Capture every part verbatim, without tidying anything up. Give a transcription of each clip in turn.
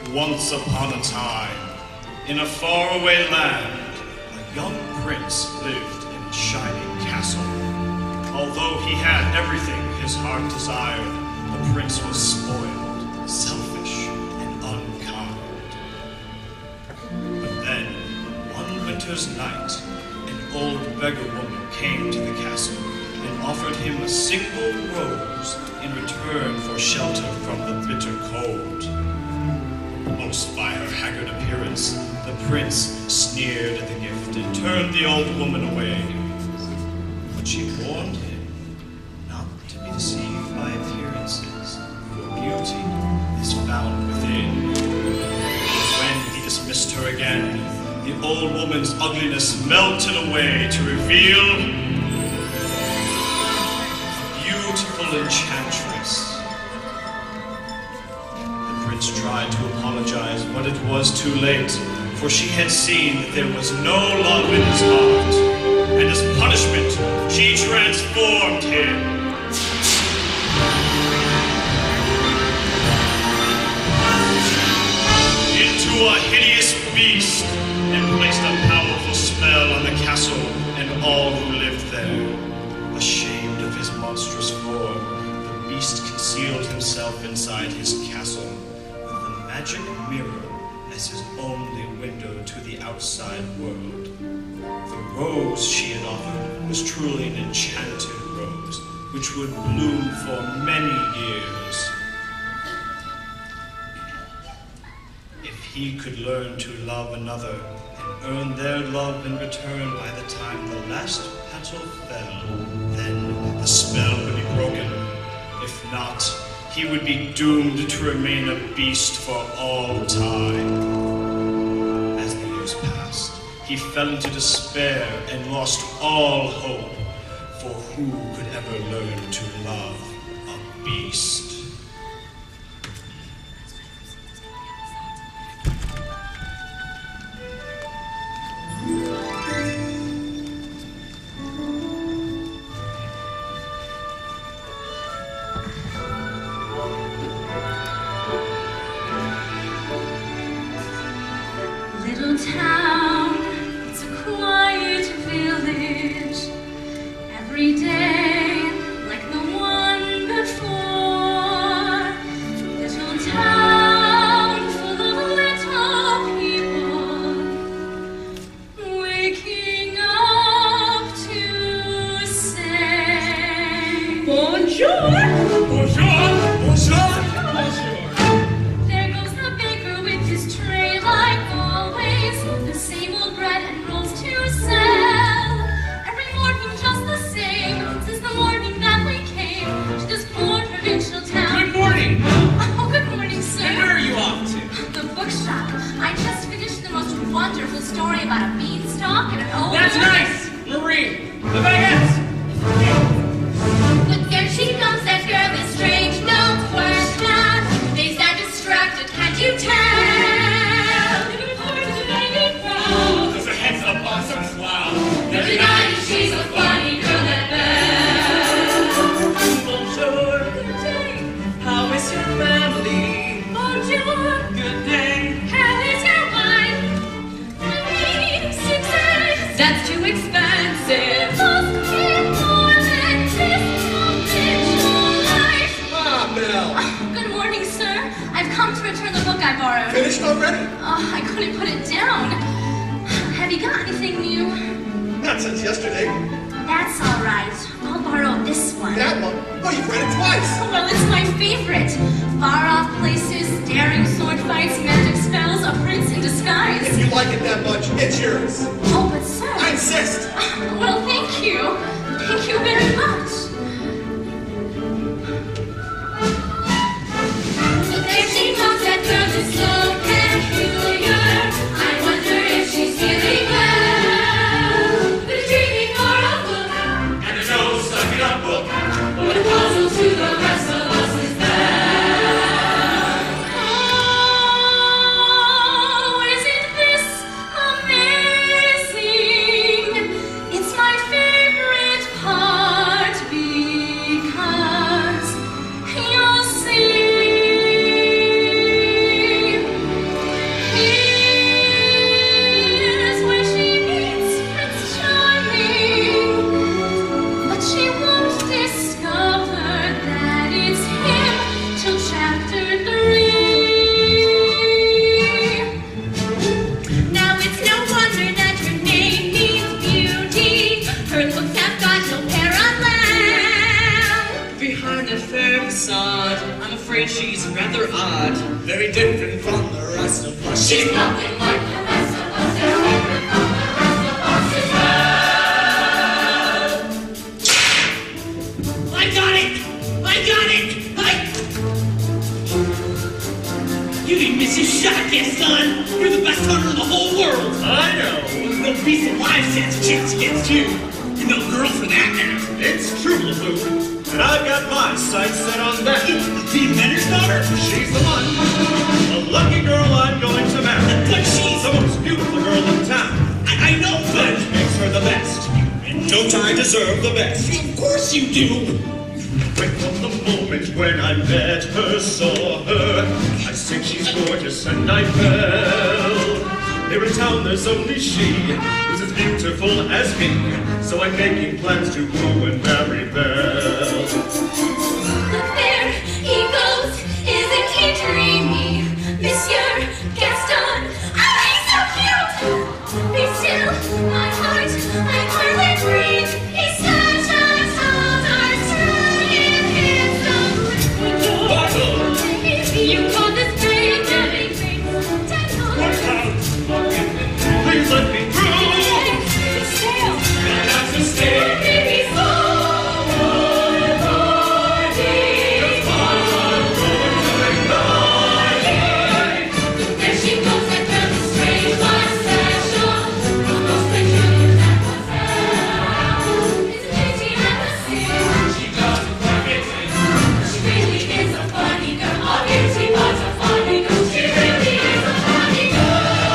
Once upon a time, in a faraway land, a young prince lived in a shining castle. Although he had everything his heart desired, the prince was spoiled, selfish, and unkind. But then, one winter's night, an old beggar woman came to the castle and offered him a single rose in return for shelter from the bitter cold. Repulsed by her haggard appearance, the prince sneered at the gift and turned the old woman away. But she warned him not to be deceived by appearances, for beauty is found within. When he dismissed her again, the old woman's ugliness melted away to reveal a beautiful enchantress. The prince tried to apologize, but it was too late, for she had seen that there was no love in his heart, and as punishment, she transformed him. Into a hideous beast, and placed a powerful spell on the castle and all who lived there. Ashamed of his monstrous form, the beast concealed himself inside his castle, with the magic mirror as his only window to the outside world. The rose she had offered was truly an enchanted rose, which would bloom for many years. If he could learn to love another and earn their love in return by the time the last petal fell, then the spell would be broken. If not, he would be doomed to remain a beast for all time. As the years passed, he fell into despair and lost all hope, for who could ever learn to love a beast? Little town, it's a quiet village. Every day, like the one before. Little town full of little people, waking up to say bonjour. Bonjour! Bonjour! Bonjour! There goes the baker with his tray like always, the same old bread and rolls to sell. Every morning just the same, since the morning that we came to this poor provincial town. Good morning! Oh, good morning, sir. And where are you off to? The bookshop. I just finished the most wonderful story about a beanstalk and an old That's woman. nice! Marie! The baguette! But there she comes, that girl is strange, no question. They sound distracted, can't you tell? There's a heads up on some cloud. Every night she's a funny girl that bell. Bonjour! Good day. How is your family? Bonjour. Good day! How is your wife? Three, six, eight. That's too expensive. Must be more than this provincial life. Ah, Belle. Good morning, sir. I've come to return the book I borrowed. Finished already? Oh, I couldn't put it down. Have you got anything new? Not since yesterday. That's all right. I'll borrow this one. That one? Oh, you've read it twice. Oh, well, it's my favorite. Far-off places, daring sword fights, magic spells, a prince in disguise. If you like it that much, it's yours. Oh, but sir... I insist. Well, thank you. Thank you very much. But there she comes, that girl is so peculiar. I wonder if she's feeling well. But dreaming or a book, And a nose stuck in a book. what a puzzle to the rest of us is that. Oh, isn't this amazing? It's my rather odd. Very different from the rest of us. She's nothing like the rest of us, and different from the rest of us as well. I got it! I got it! I... You didn't miss your shot, Gaston! You're the best hunter in the whole world! I know. No beast alive stands a chance against you. You're no girl for that now. It's true, LeFou. And I've got my sights set on that. The inventor's daughter? She's the one. The lucky girl I'm going to marry. But she's... the most beautiful girl in town. I, I know, That but... makes her the best. And don't I deserve the best? Of course you do. Right from the moment when I met her, saw her, I think she's gorgeous and I fell. Here in town there's only she, who's as beautiful as me, so I'm making plans to woo and marry Belle. Look there, he goes, isn't he dreamy? Monsieur Gaston, oh, he's so cute! Be still, my heart, I hardly breathe. He's such a tall, dark, trillion handsome Bottle! You call this baby, Please let me through! sail. I have to stay. Baby, so there she goes, that girl is strange but special. Almost peculiar, mademoiselle. It's a pity I must say. She doesn't like it. She really is a funny girl. A beauty but a funny girl. She really is a funny girl.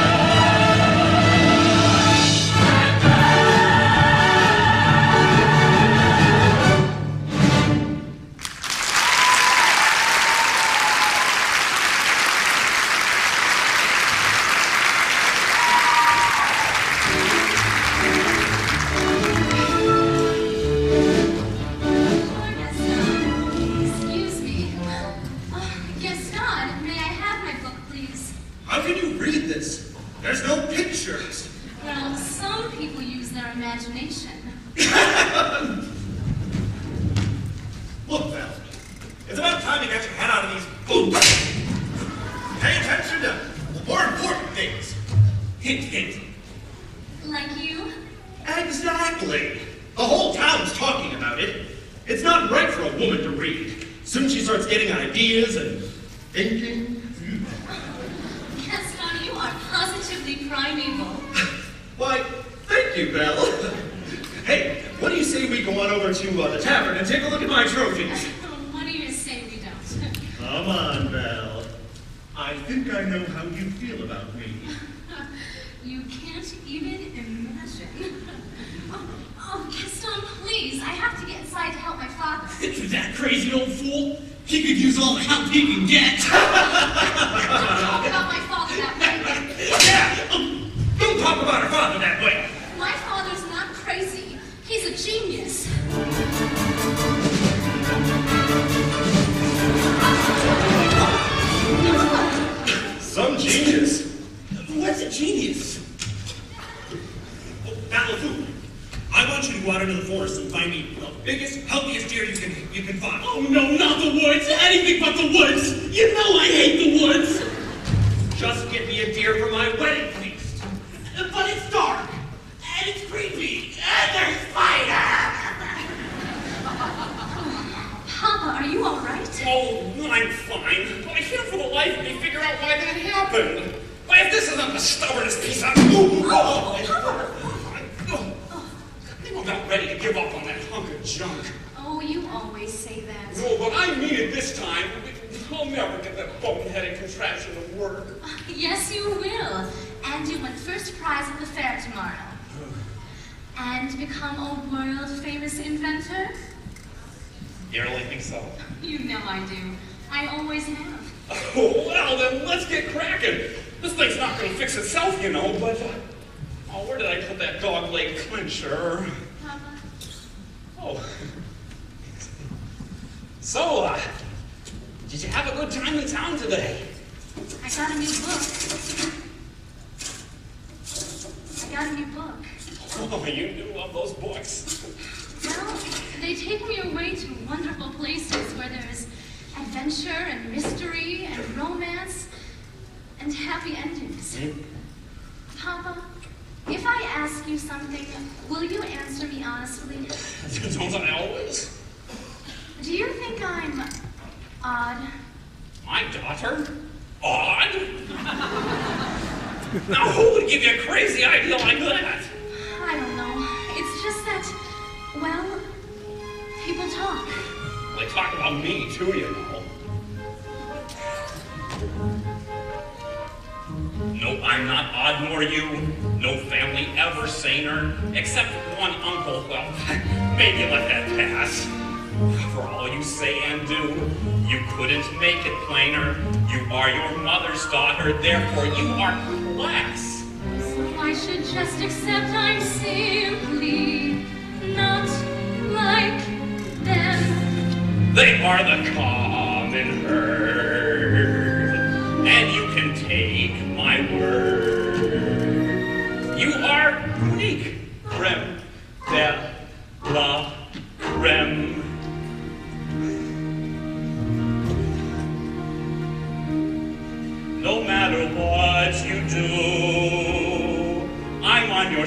Excuse me. Oh, Gaston, may I have my book, please? How can you read this? There's no pictures. Well, some people use their imagination. Look, Val. It's about time you got your head out of these boots. Pay attention to more important things. Hint, hint. Like you? Exactly. The whole town's talking about it. It's not right for a woman to read. Soon she starts getting ideas and thinking. Gaston, you are positively primeval. Why, thank you, Belle. Hey, what do you say we go on over to uh, the tavern and take a look at my trophies? What do you say we don't? Come on, Belle. I think I know how you feel about me. You can't even imagine. Oh, oh, Gaston, please. I have to get inside to help my father. That crazy old fool? He could use all the help he can get. Don't talk about my father that way. Yeah! Don't talk about her father that way. My father's not crazy. He's a genius. Some genius. What's a genius? Oh, now, LeFou, I want you to go out into the forest and find me the biggest, healthiest deer you can you can find. Oh no, not the woods! Anything but the woods! You know I hate the woods! Just get me a deer for my wedding feast. But it's dark, and it's creepy, and there's spiders! Papa, are you all right? Oh, I'm fine. But I can't for the life of me figure out why that happened. Why, if this isn't the stubbornest piece of... Oh, oh, oh, I'm about ready to give up on that hunk of junk. Oh, you always say that. No, but I mean it this time. I'll never get that boneheaded contraption to work. Yes, you will. And you win first prize at the fair tomorrow. And become a world-famous inventor? You really think so? You know I do. I always have. Oh, well, then let's get cracking. This thing's not going to fix itself, you know, but... Uh, oh, where did I put that dog-leg clincher? Papa? Oh. So, uh, did you have a good time in town today? I got a new book. I got a new book. Oh, you do love those books. Well, they take me away to wonderful places where there's adventure and mystery and romance and happy endings. Papa, if I ask you something, will you answer me honestly? Don't I always? Do you think I'm odd? My daughter? Odd? Now who would give you a crazy idea like that? I don't know. It's just that, well, people talk. They talk about me too, you know. No, I'm not odd nor you. No family ever saner, except one uncle. Well, maybe let that pass. For all you say and do, you couldn't make it plainer. You are your mother's daughter, therefore you are class. So I should just accept I'm simply not like them. They are the common herd, and you can take my word. You are unique. Creme de la creme. No matter what you do, I'm on your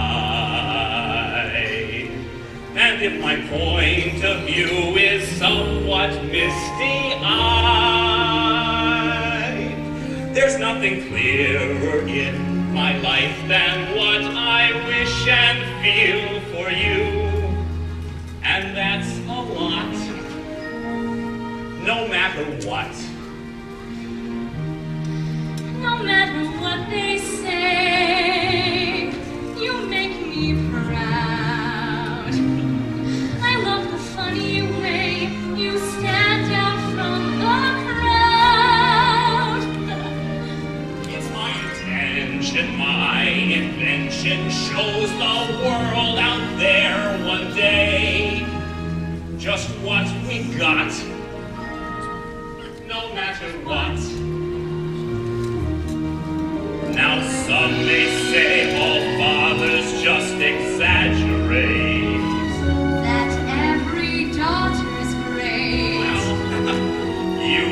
side. And if my point of view is somewhat misty-eyed, there's nothing clearer in my life than what I wish and feel for you. And that's a lot, no matter what. No matter what they say, you make me proud. I love the funny way you stand out from the crowd. It's my intention, my invention shows the world out there one day just what we got, no matter what. Now some may say all fathers just exaggerate. That every daughter's great. Well, you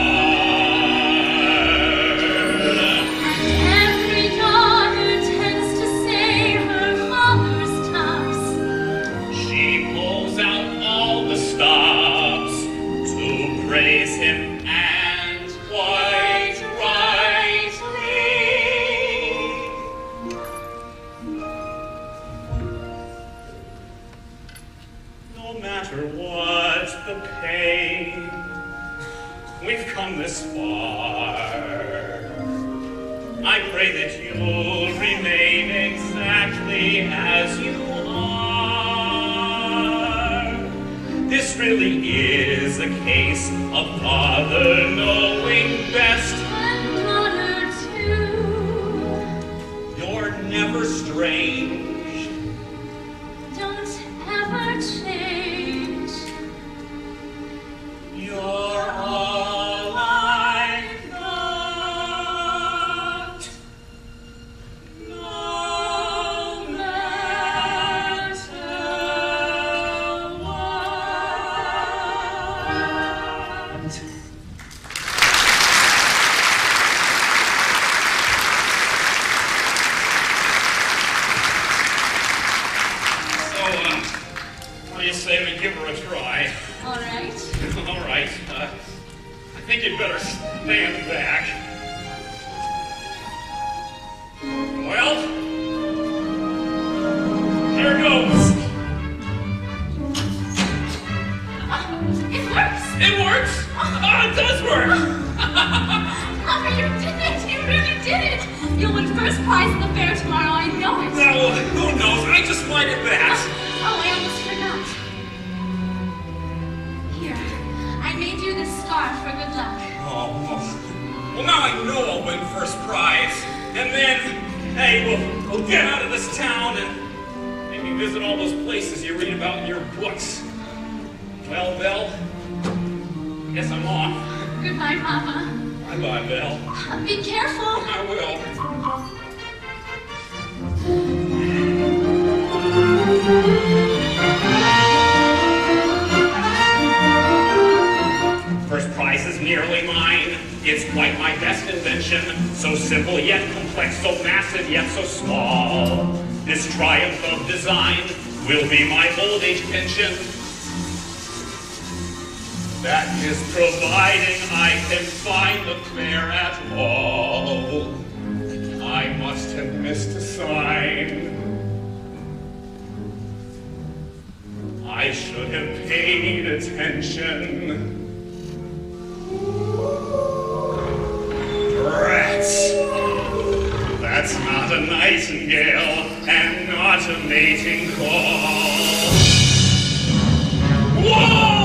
are. And every daughter tends to say her father's tops. She pulls out all the stops to praise him and quite rightly. No matter what the pain, we've come this far. I pray that you'll remain exactly as you are. This really is a case of father knowing best. And daughter too. You're never strange. Don't ever change. You're all I got. No matter what. So, uh, what do you say we give her a try? All right. All right. Uh, I think you'd better stand back. Well, here goes. It works. It works. Oh, it does work. Papa, you did it. You really did it. You'll win first prize in the fair tomorrow. I know it. Now, who knows? I just might at that. Oh, I almost forgot. Here, I made you this scarf for good luck. Oh, well, well, now I know I'll win first prize. And then, hey, we'll, we'll get out of this town and maybe visit all those places you read about in your books. Well, Belle, I guess I'm off. Goodbye, Papa. Bye-bye, Belle. Be careful. I will. First prize merely mine. It's quite my best invention, so simple yet complex, so massive yet so small. This triumph of design will be my old age pension. That is providing I can find the fare at all. I must have missed a sign. I should have paid attention. Rats! That's not a nightingale and not a mating call. Whoa!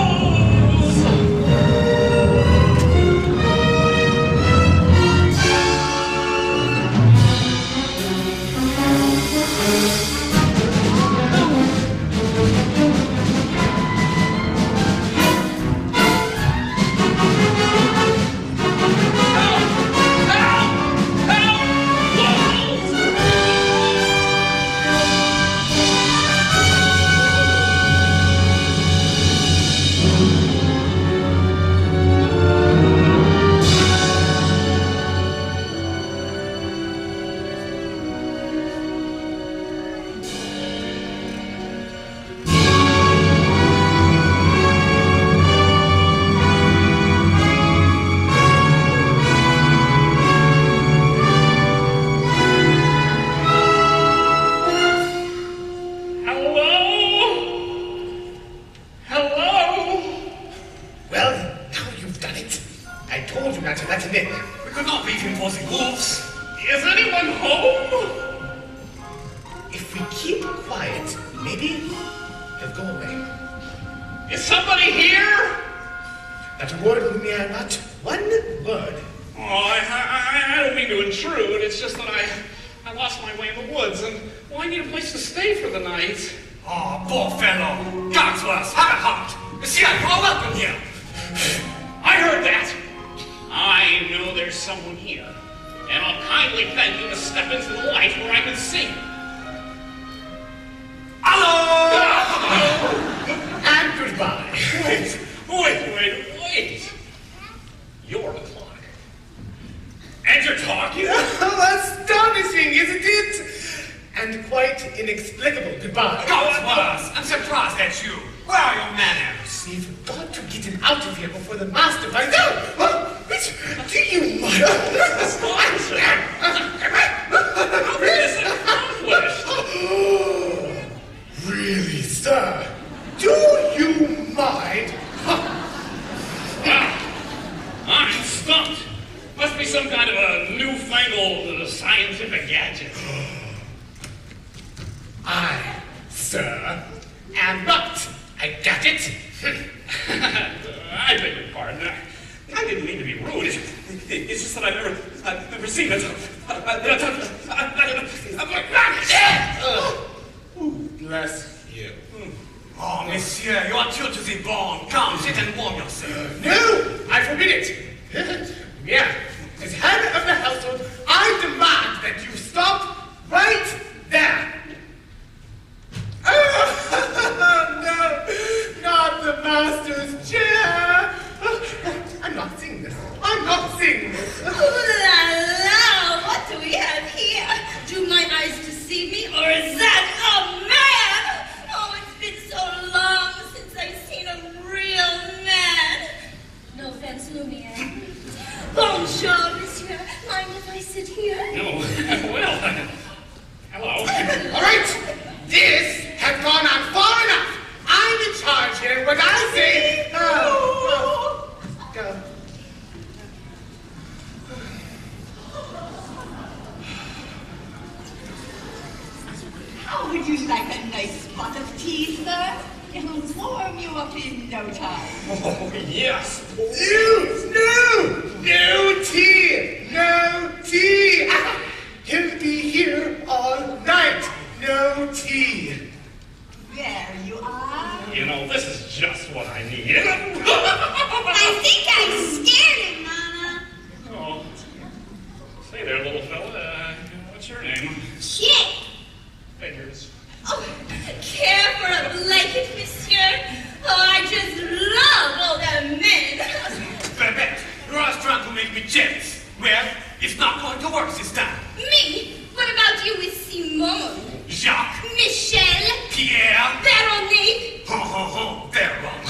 Jess, well, it's not going to work this time. Me? What about you with Simone? Jacques. Michel? Pierre. Veronique? Ho, ho, ho, Veronique.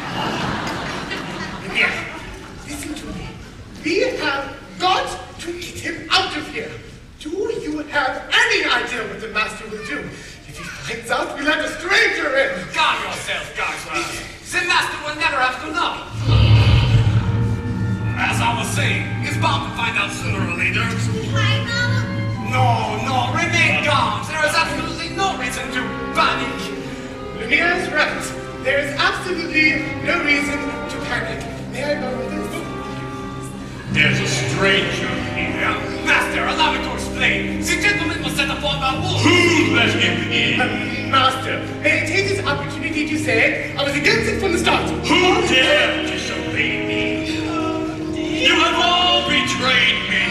Yes. Listen to me. We have got to get him out of here. Do you have any idea what the master will do? If he finds out we let a stranger in. Calm yourself, Gaza. The master will never have to know. As I was saying, he's bound to find out sooner or later. Hi, Mama. No, no, remain calm. There is absolutely no reason to panic. Lumiere is right. There is absolutely no reason to panic. May I borrow this? There's a stranger here. Master, allow me to explain. The gentleman was set upon by wolves. Who let him in? Um, master, may I take this opportunity to say I was against it from the start. Who dared disobey me? You have all betrayed me.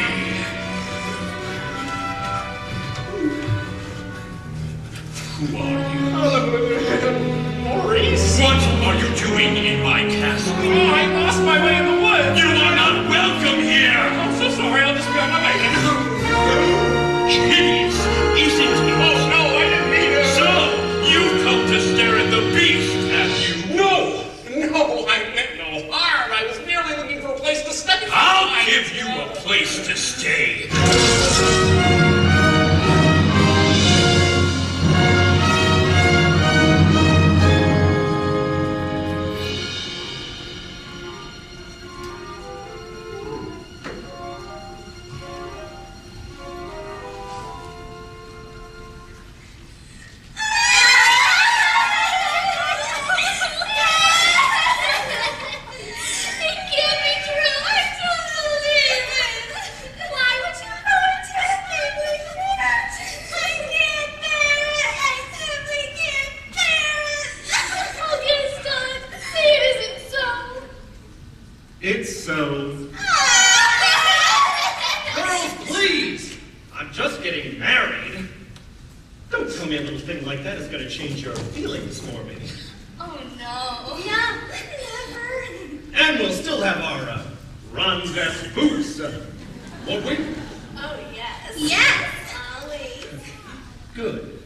Who are you? Maurice? What are you doing in my castle? Oh, I lost my way in the woods. You are not welcome here. I'm so sorry. I'll just be on my way. Hideous, isn't it? Oh, no, I didn't mean it. So, you've come to stare at the beast, have you? No, no, I meant no harm. I was merely looking for a place to stay. I'll give you a place to stay. It's so. Girls, please! I'm just getting married. Don't tell me a little thing like that is going to change your feelings for me. Oh, no. Yeah, never. And we'll still have our uh, rendezvous, uh, won't we? Oh, yes. Yes, always. Good.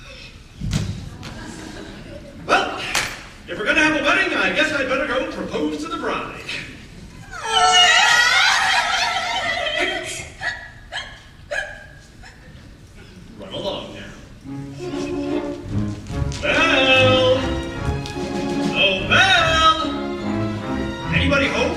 Well, if we're going to have a wedding, I guess I'd better go propose to the bride. Run along now. Belle! Oh, Belle! Anybody home?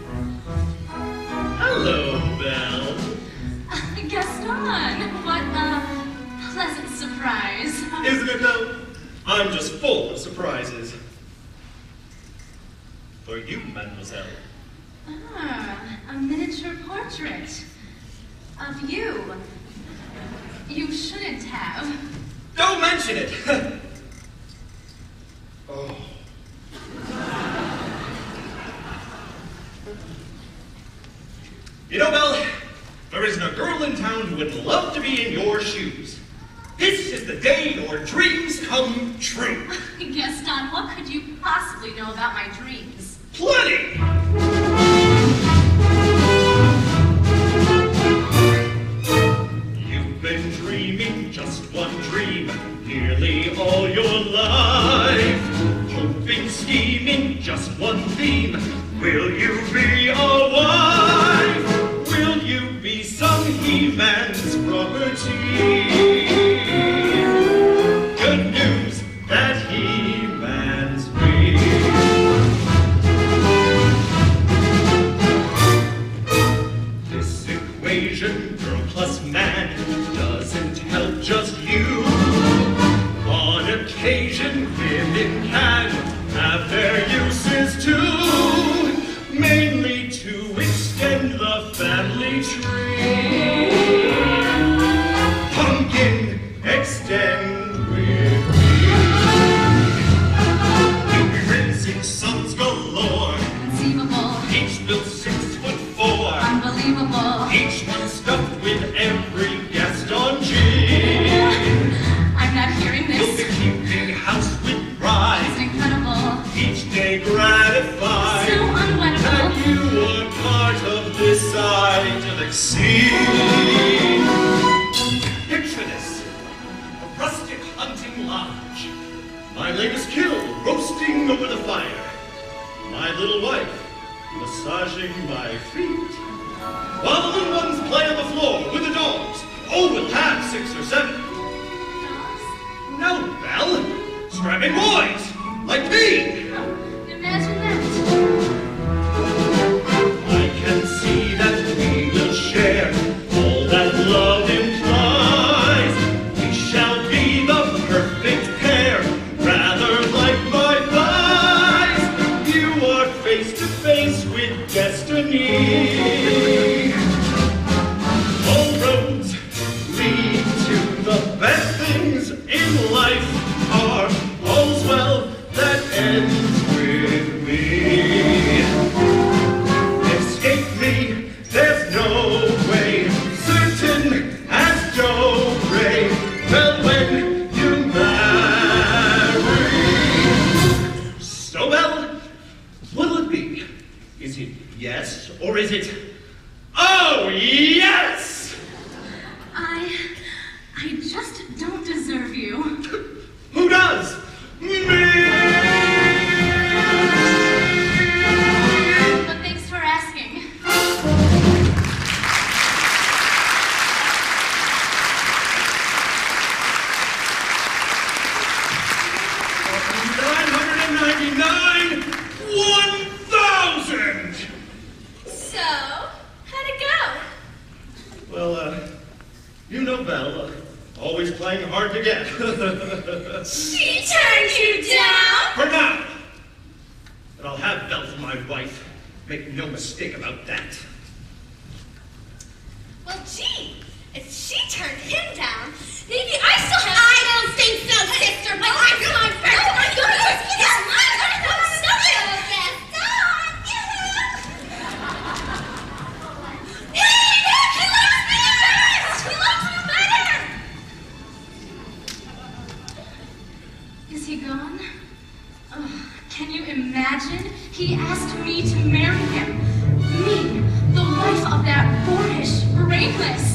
Hello, Belle. Gaston, what a pleasant surprise. Isn't it though? I'm just full of surprises. For you, mademoiselle. Ah, a miniature portrait of you. You shouldn't have. Don't mention it! Oh. You know, Belle, there isn't a girl in town who would love to be in your shoes. This is the day your dreams come true. Gaston, what could you possibly know about my dreams? Plenty! You've been dreaming just one dream nearly all your life. Hoping, scheming, just one theme. Will you be a wife? Will you be some he-man's property? Good news that he-man's me. This equation, girl plus man, doesn't help just you. On occasion, women can have their uses too, mainly to extend the family tree. Pumpkin, extend with me. You'll be raising sons galore, Conceivable. each built six foot four, Unbelievable. each one stuffed with every Gaston G. I'm not hearing You'll be this. keeping house with pride, It's incredible. each day gratified. So unwettable. And you are part of this side. height of exceed. Picture this. A rustic hunting lodge. My latest kill roasting over the fire. My little wife massaging my feet. While the little ones play on the floor with the dogs. Oh, we'll have six or seven. Dogs? No, Belle. Strapping boys, like me. Oh, imagine that. I can see that we will share all that love implies. We shall be the perfect pair, rather like my thighs. You are face to face with destiny. All roads lead to the best things in life are all's well that ends with me. Escape me, there's no way, certain as Joe Ray. Well, when you marry, so well, what'll it be? Is it yes or is it oh yes? I... I just don't deserve you. Who does? Me! But thanks for asking. nine hundred ninety-nine, one thousand! So, how'd it go? Well, uh, you know Belle, uh, always playing hard to get. She turned you down? For now! But I'll have Belle for my wife. Make no mistake about that. Well, gee, if she turned him down, maybe I still have... I don't think so, sister, but I'm going first. No, I'm going first. Yes, I'm going to go first. Yes, Hey, he likes me first! He likes me better! Is he gone? Oh, can you imagine? He asked me to marry him. Me, the wife of that boorish brainless.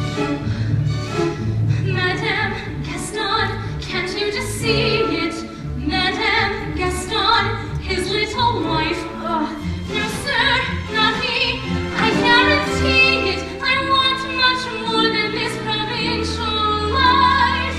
Madame Gaston, can't you just see it? Madame Gaston, his little wife. Oh, no, sir, not me. I guarantee it. I want much more than this provincial life.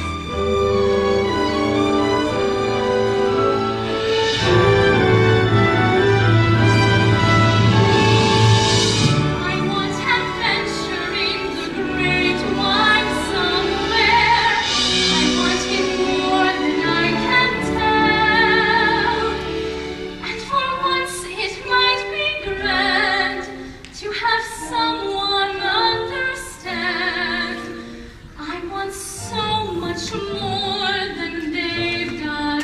I want adventure in the great wide somewhere. I want it more than I can tell. And for once it might be grand to have someone understand. I want so much more than they've got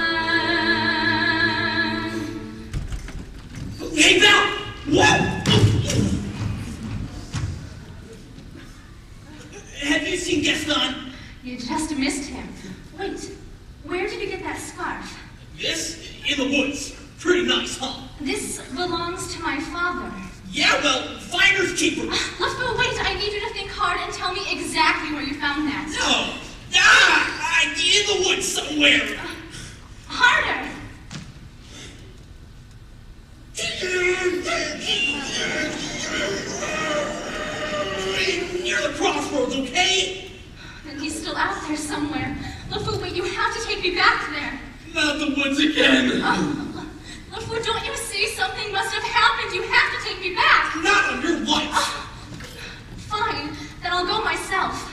planned. Hey, Belle! What? Have you seen Gaston? You just missed him. Wait, where did you get that scarf? This? In the woods. Pretty nice, huh? This belongs to my father. Yeah, well, finders keepers. Let's go. Wait, I need you to think hard and tell me exactly where you found that. No. Ah, I- in the woods somewhere. Harder. Near the crossroads, okay? And he's still out there somewhere. Lufu, wait, you have to take me back there. Not the woods again. Oh, Lufu, don't you see? Something must have happened. You have to take me back. Not on your life. Oh, fine, then I'll go myself.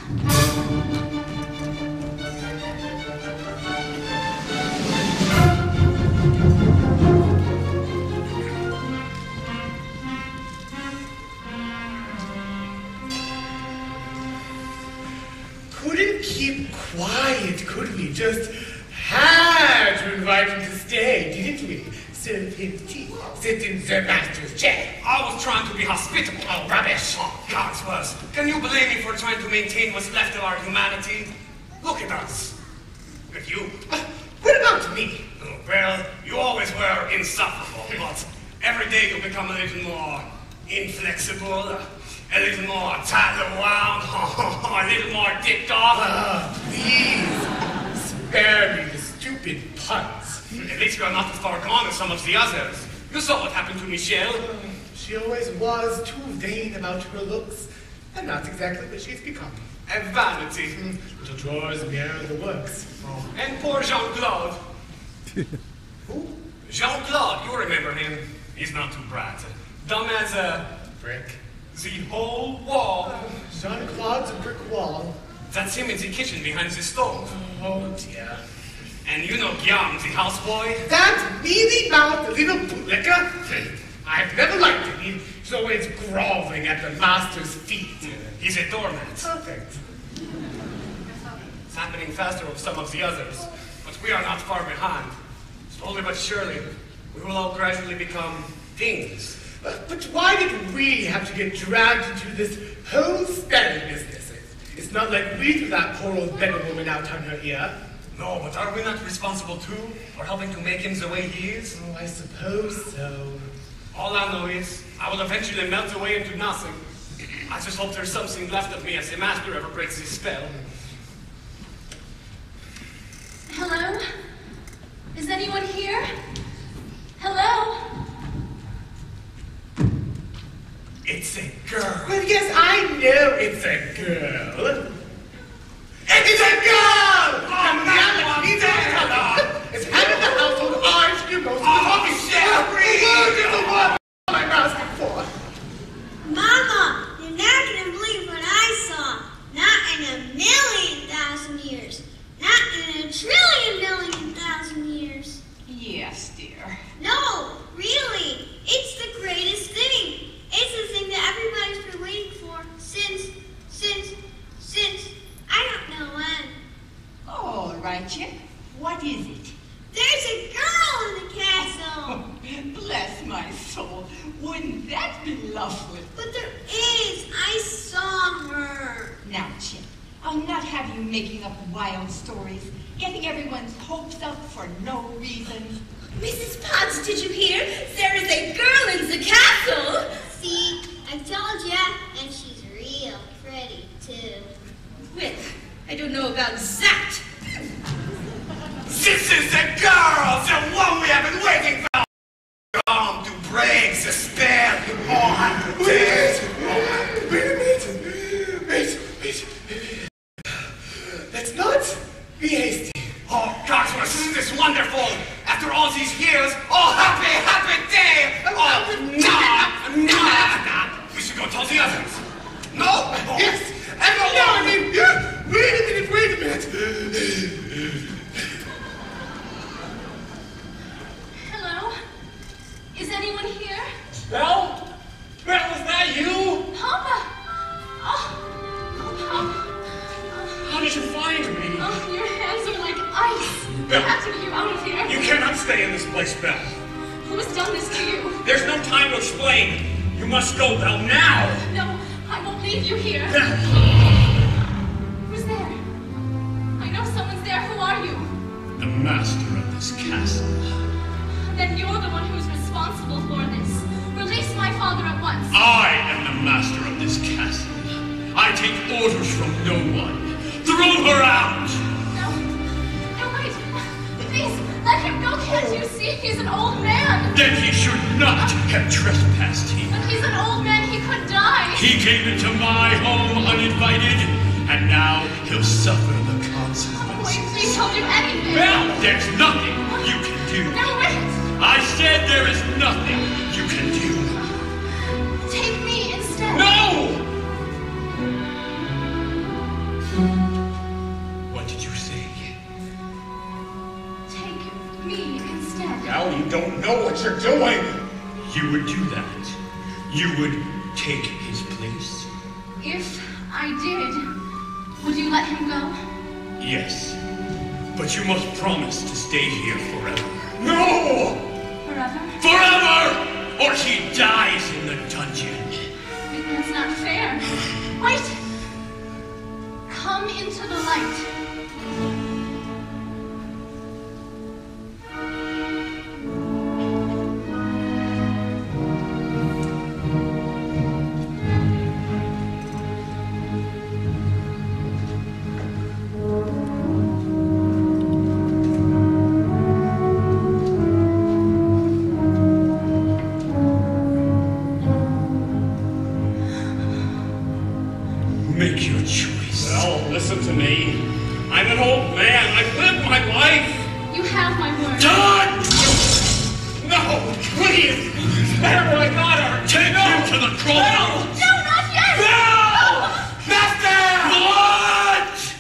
Couldn't keep quiet, could we? Just had to invite him to stay, didn't we? Serve him tea, sit in the master's chair. I was trying to be hospitable. Oh, rubbish. Oh, God's worse. Can you blame me for trying to maintain what's left of our humanity? Look at us. At you. Uh, what about me? Oh, well, you always were insufferable, but every day you become a little more inflexible, A little more tattle wound, a little more dipped off. Ah, please, spare me the stupid puns. At least you're not as far gone as some of the others. You saw what happened to Michelle. Uh, she always was too vain about her looks, and that's exactly what she's become. And vanity. Mm, little drawers mirror the works. Oh. And poor Jean-Claude. Who? Jean-Claude, you remember him. He's not too bright. Dumb as a... Brick. The whole wall. Uh, Jean-Claude's a brick wall. That's him in the kitchen behind the stove. Oh dear. And you know Guillaume, the houseboy? That mealy-mouthed little bootlicker? I've never liked him. He's always groveling at the master's feet. He's a doormat. Perfect. It's happening faster with some of the others, but we are not far behind. Slowly but surely, we will all gradually become things. Uh, but why did we have to get dragged into this whole spelling business? It's not like we threw that poor old beggar woman out on her ear. No, but are we not responsible too for helping to make him the way he is? Oh, I suppose so. All I know is I will eventually melt away into nothing. I just hope there's something left of me as the master ever breaks his spell. Hello? Is anyone here? Hello? It's a girl. Well, yes, I know it's a girl. It's a girl! Oh, and now no, it's no. It's head of the household, orange, you most of the talking. Oh, Sherry! The word is the word I'm asking for. Mama, you're not going to believe what I saw. Not in a million thousand years. Not in a trillion million thousand years. Yes, dear. No, really. It's the greatest thing. It's the thing that everybody's been waiting for since, since, since, I don't know when. All right, Chip. What is it? There's a girl in the castle. Bless my soul. Wouldn't that be lovely? But there is. I saw her. Now, Chip, I'll not have you making up wild stories, getting everyone's hopes up for no reason. Missus Potts, did you hear? There is a girl in the castle. See, I told ya, and she's real pretty, too. Well, I don't know about that. This is the girl, the one we have been waiting for. Come to break the spell you all have to Wait, wait a minute. Wait, wait, wait. Let's not be hasty. Oh, Cogsworth, isn't this wonderful? After all these years, oh, happy, happy day! Oh, nah, nah, nah. We should go tell the others. No? Oh. Yes, and no, I mean, yeah. Wait a minute, wait a minute. Hello? Is anyone here? Belle? Belle, is that you? Papa! Oh, oh Papa. How did you find me? Oh, your hands are like ice. I Belle. have to get you out of here. You cannot stay in this place, Belle. Who has done this to you? There's no time to explain. You must go, Belle, now! No, I won't leave you here. Belle! Who's there? I know someone's there. Who are you? The master of this castle. Then you're the one who's responsible for this. Release my father at once. I am the master of this castle. I take orders from no one. Throw her out! No. No, wait. Please, let him go. Can't you see? He's an old man. Then he should not have trespassed here. But he's an old man. He could die. He came into my home uninvited, and now he'll suffer the Oh, consequences. wait, please, he'll do anything. Well, there's nothing you can do. No, wait. I said there is nothing you can do. Take me instead. No! What did you say? Take me instead. Now you don't know what you're doing. You would do that. You would take his place? If I did, would you let him go? Yes. But you must promise to stay here forever. No! Forever? Forever! Or he dies in the dungeon. That's not fair. Wait! Come into the light. Make your choice. Well, listen to me. I'm an old man. I've lived my life. You have my word. Done! No, please. Spare her. I got her. Take no. him to the cross. No, not yet. No! Master! What?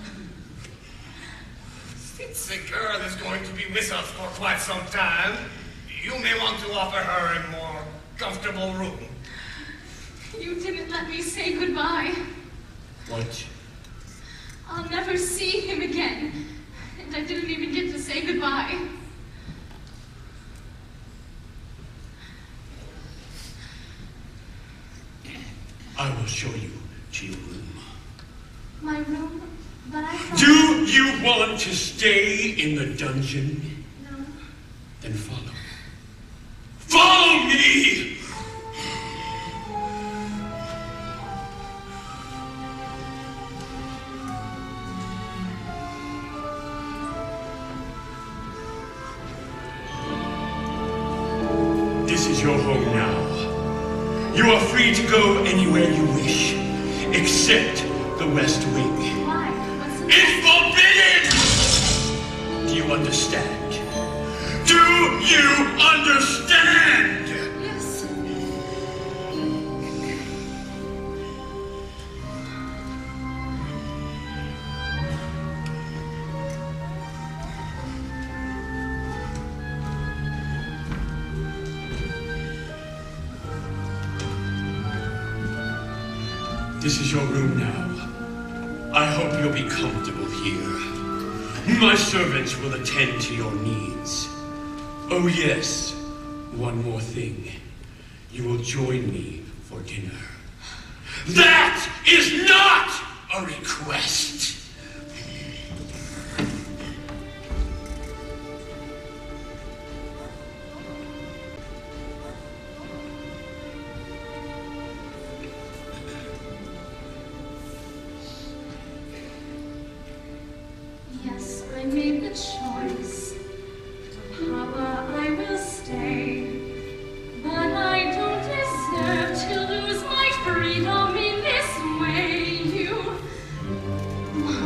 Since the girl is going to be with us for quite some time, you may want to offer her a more comfortable room. You didn't let me say goodbye. What? I'll never see him again. And I didn't even get to say goodbye. I will show you to your room. My room? But I thought... Do you want to stay in the dungeon? No. Then follow. Follow me! This is your home now. You are free to go anywhere you wish, except the West Wing. Why? What's the... It's forbidden! Do you understand? Do you understand? Yes. This is your room now. I hope you'll be comfortable here. My servants will attend to your needs. Oh yes, one more thing. You will join me for dinner. That is not a request! Yes, I made the choice. Papa, I will stay. But I don't deserve to lose my freedom in this way. You...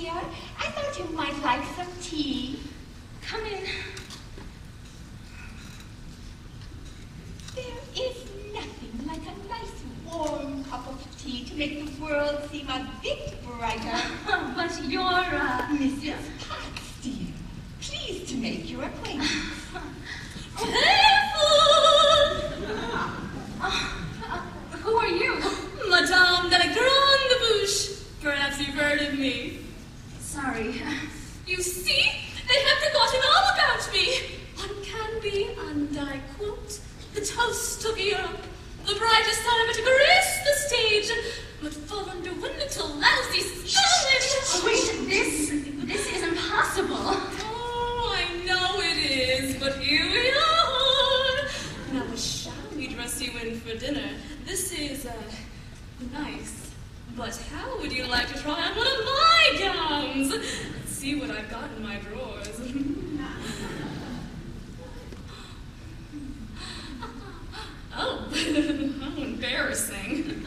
dear. I thought you might like some tea. Come in. There is nothing like a nice warm cup of tea to make the world seem a bit brighter. But you're, uh... Missus Potts, dear. Pleased to make your acquaintance. Careful! Uh, uh, who are you? Madame de la Grande Bouche. Perhaps you've heard of me. Sorry. You see? They have forgotten all about me. One can be, and I quote, the toast of Europe, the brightest element to grace the stage, but fall under one little lousy scarlet. Oh, wait, this, this is impossible. Oh, I know it is, but here we are. Now, shall we dress you in for dinner? This is, uh, nice. But how would you like to try on one of my gowns? Let's see what I've got in my drawers. Oh, how embarrassing.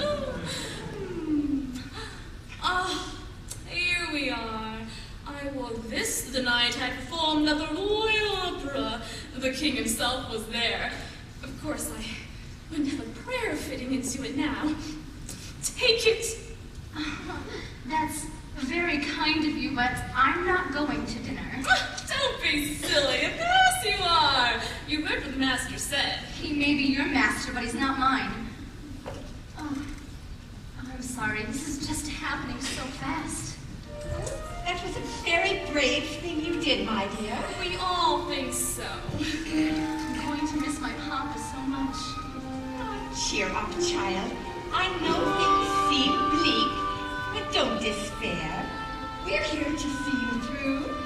Ah, here we are. I wore this the night I performed at the Royal Opera. The king himself was there. Of course, I wouldn't have a prayer fitting into it now. Take it. That's very kind of you, but I'm not going to dinner. Don't be silly. Of course you are. You heard what the master said. He may be your master, but he's not mine. Oh, I'm sorry. This is just happening so fast. That was a very brave thing you did, my dear. We all think so. I'm going to miss my papa so much. Oh, cheer up, child. I know things seem bleak, but don't despair. We're here to see you through.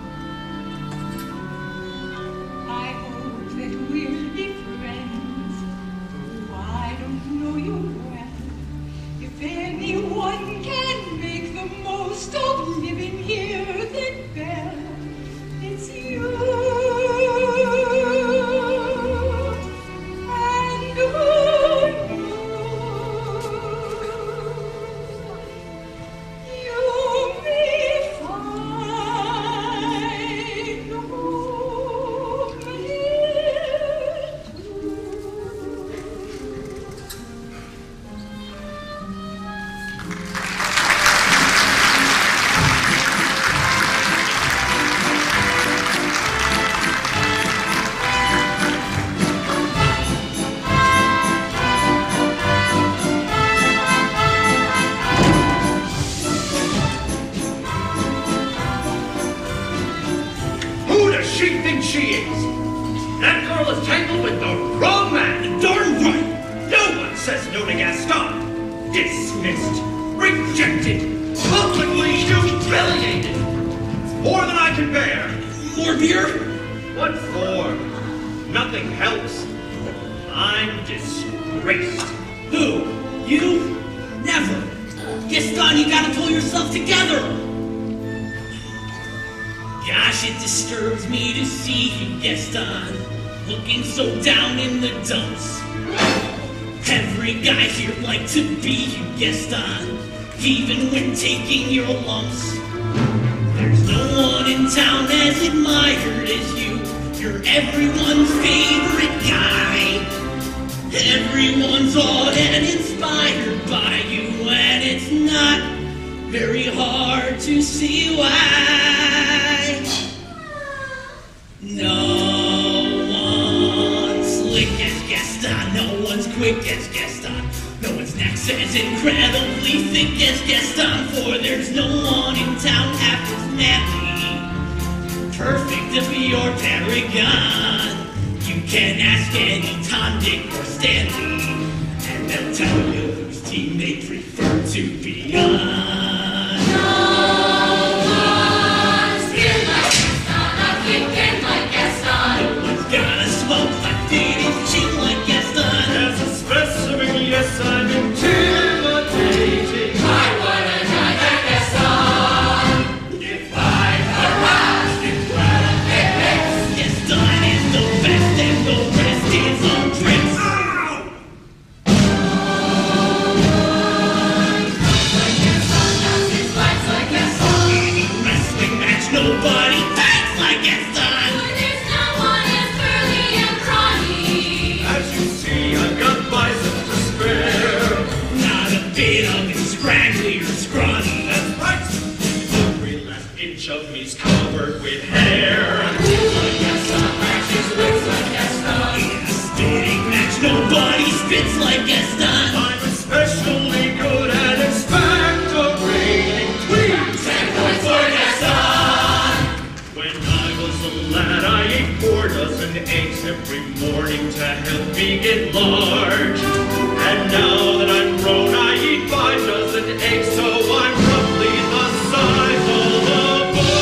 I hope that we'll be friends, though I don't know you well. If anyone can make the most of living here, then Belle, it's you. And who you may find home here too. Who does she think she is? That girl is tangled with the wrong man. Darn right. No one says no to Gaston. Dismissed. Rejected. Publicly humiliated. More than I can bear. More beer? What for? Nothing helps. I'm disgraced. Who? You? Never. Gaston, you gotta pull yourself together. Gosh, it disturbs me to see you, Gaston, looking so down in the dumps. Every guy here like to be you, Gaston, even when taking your lumps. There's no one in town as admired as you. You're everyone's favorite guy. Everyone's awed and inspired by you, and it's not very hard to see why. No one's slick as Gaston, no one's quick as Gaston, no one's next as incredibly thick as Gaston, for there's no one in town half as manly, perfect to be your paragon. You can ask any Tom, Dick, or Stanley, and they'll tell you whose team they prefer to be on. Yes, I'm intimidating. I wanna die like Gaston. If I harassed you, well, Gaston is the best and the rest is on tricks. ow! nobody fights like Gaston. For there's no one as burly and brawny. As you see, I've got biceps to spare. Not a bit of it scraggly or scrawny. That's right. Every last inch of me's covered with hair. Nobody spits like Gaston. I'm especially good at expectorating tweets. Ten points for Gaston. When I was a lad, I ate four dozen eggs every morning to help me get large. And now that I'm grown, I eat five dozen eggs, so I'm roughly the size of a barn.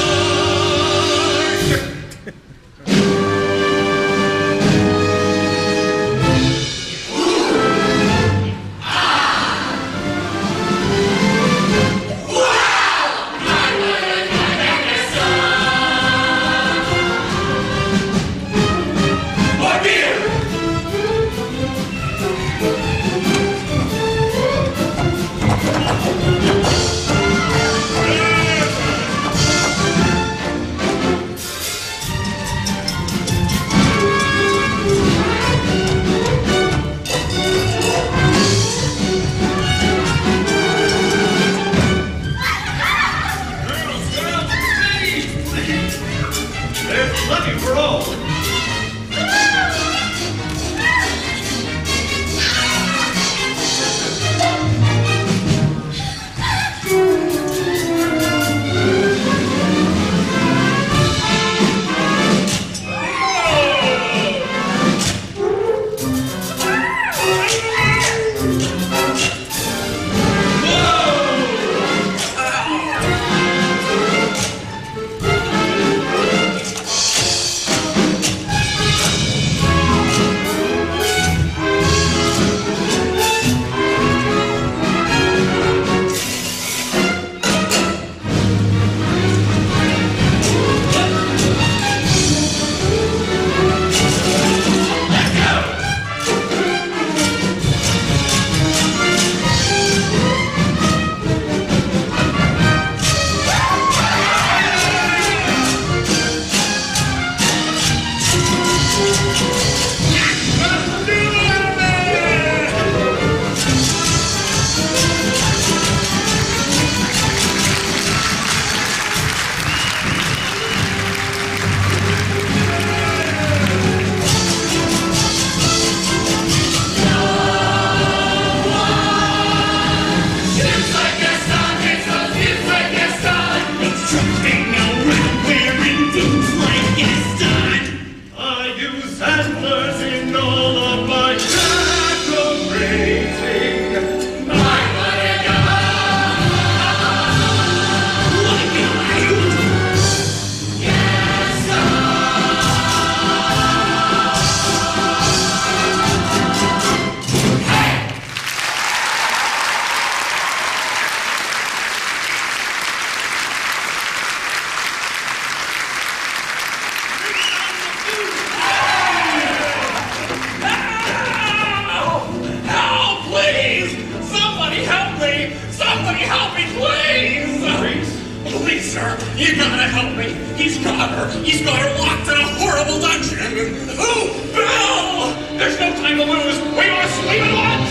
You gotta help me. He's got her. He's got her locked in a horrible dungeon. Who? Bill! There's no time to lose. We must leave at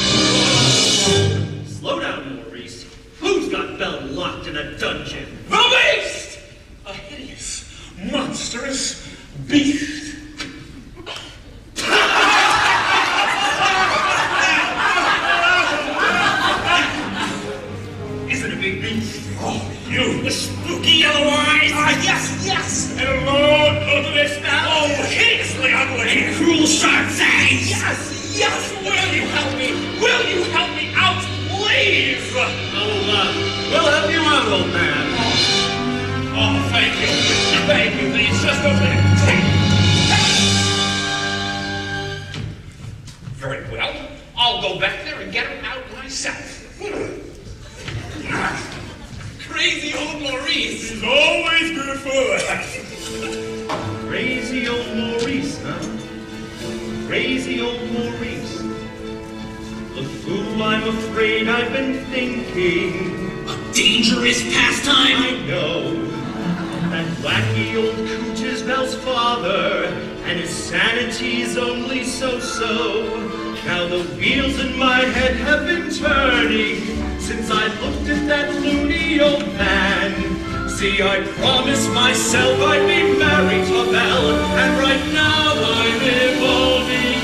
once. Slow down, Maurice. Who's got Belle locked in a dungeon? The Beast! A hideous, monstrous beast. Is it a big beast? Oh, you, the spooky yellow eyes! Ah, yes, yes! And Lord of this now! Oh, hideously ugly! And cruel sharp fangs! Yes, yes! Will you help me? Will you help me out, please? Oh, uh, we'll help you out, old man. Oh, oh thank you. Thank you. It's just a minute. Very well. I'll go back there and get him out myself. Crazy old Maurice is always good for that. Crazy old Maurice, huh? Crazy old Maurice. The fool, I'm afraid I've been thinking. A dangerous pastime? I know. That so. Now the wheels in my head have been turning since I looked at that loony old man. See, I promised myself I'd be married to Belle, and right now I'm evolving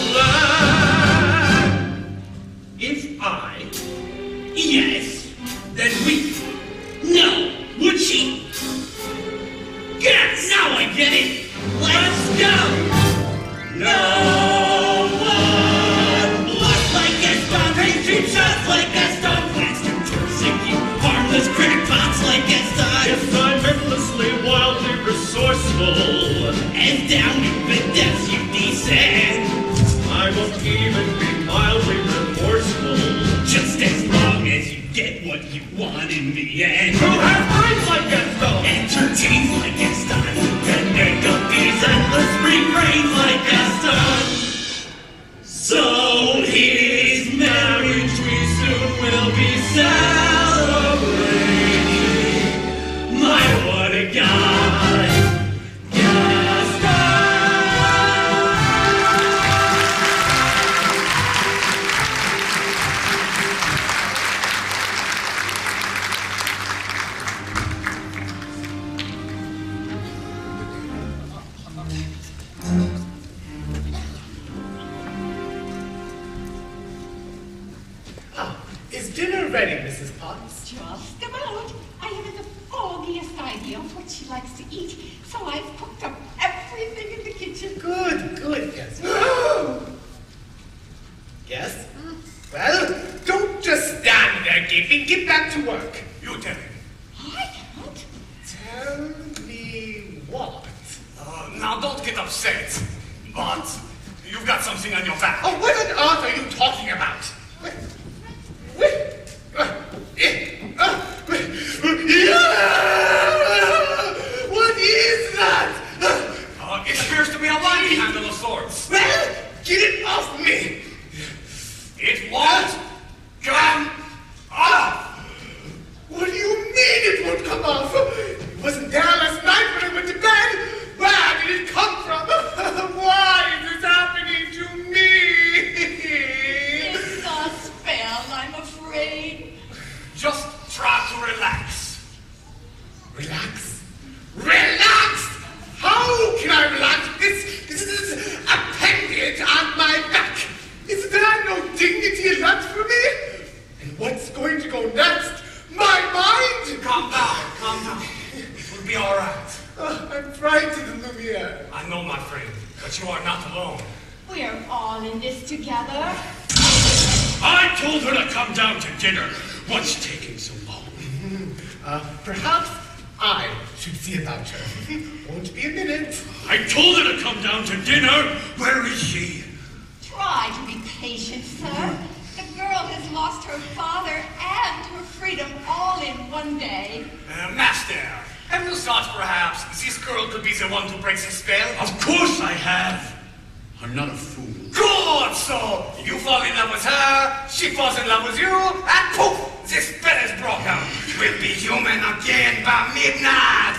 a plan. If I... Yes, then we... No, would she? Yes, now I get it. Let's go. No one bluffs like Gaston, paints you just like Gaston, plans to forsake you, harmless crackpots like Gaston. Yes, I'm endlessly, wildly resourceful. And down in the depths you descend. I won't even be mildly remorseful. Just as long as you get what you want in the end. Who has brains like Gaston? Entertain like Gaston. And make up these endless refrains like Gaston. So his marriage we soon will be celebrating. My, what a god. Ready, Missus Potts? Just about. I haven't the foggiest idea of what she likes to eat, so I've cooked up everything in the kitchen. Good, good, yes. Yes? Well, don't just stand there gaping. Get back to work. You tell me. I can't. Tell me what? Uh, now, don't get upset, but you've got something on your back. Oh, what on earth are you talking about? What? What? Uh, uh, uh, what is that? Uh, it appears to be a lighting handle of sorts. Well, get it off me. It won't come off. What do you mean it won't come off? It wasn't there last night when I went to bed. Where did it come from? Why is this happening to me? It's a spell, I'm afraid. Just try to relax. Relax? Relax? How can I relax? This, this is a appendage on my back. Is there no dignity left for me? And what's going to go next? My mind? Calm down, calm down. It will be all right. Oh, I'm frightened, Lumiere. I know, my friend, but you are not alone. We're all in this together. I told her to come down to dinner. What's taking so long? Uh, perhaps I should see about her. Won't be a minute. I told her to come down to dinner. Where is she? Try to be patient, sir. The girl has lost her father and her freedom all in one day. Uh, Master, have you thought perhaps this girl could be the one who breaks the spell? Of course I have. I'm not a fool. Good, so you fall in love with her, she falls in love with you, and poof, the spell is broken. We'll be human again by midnight.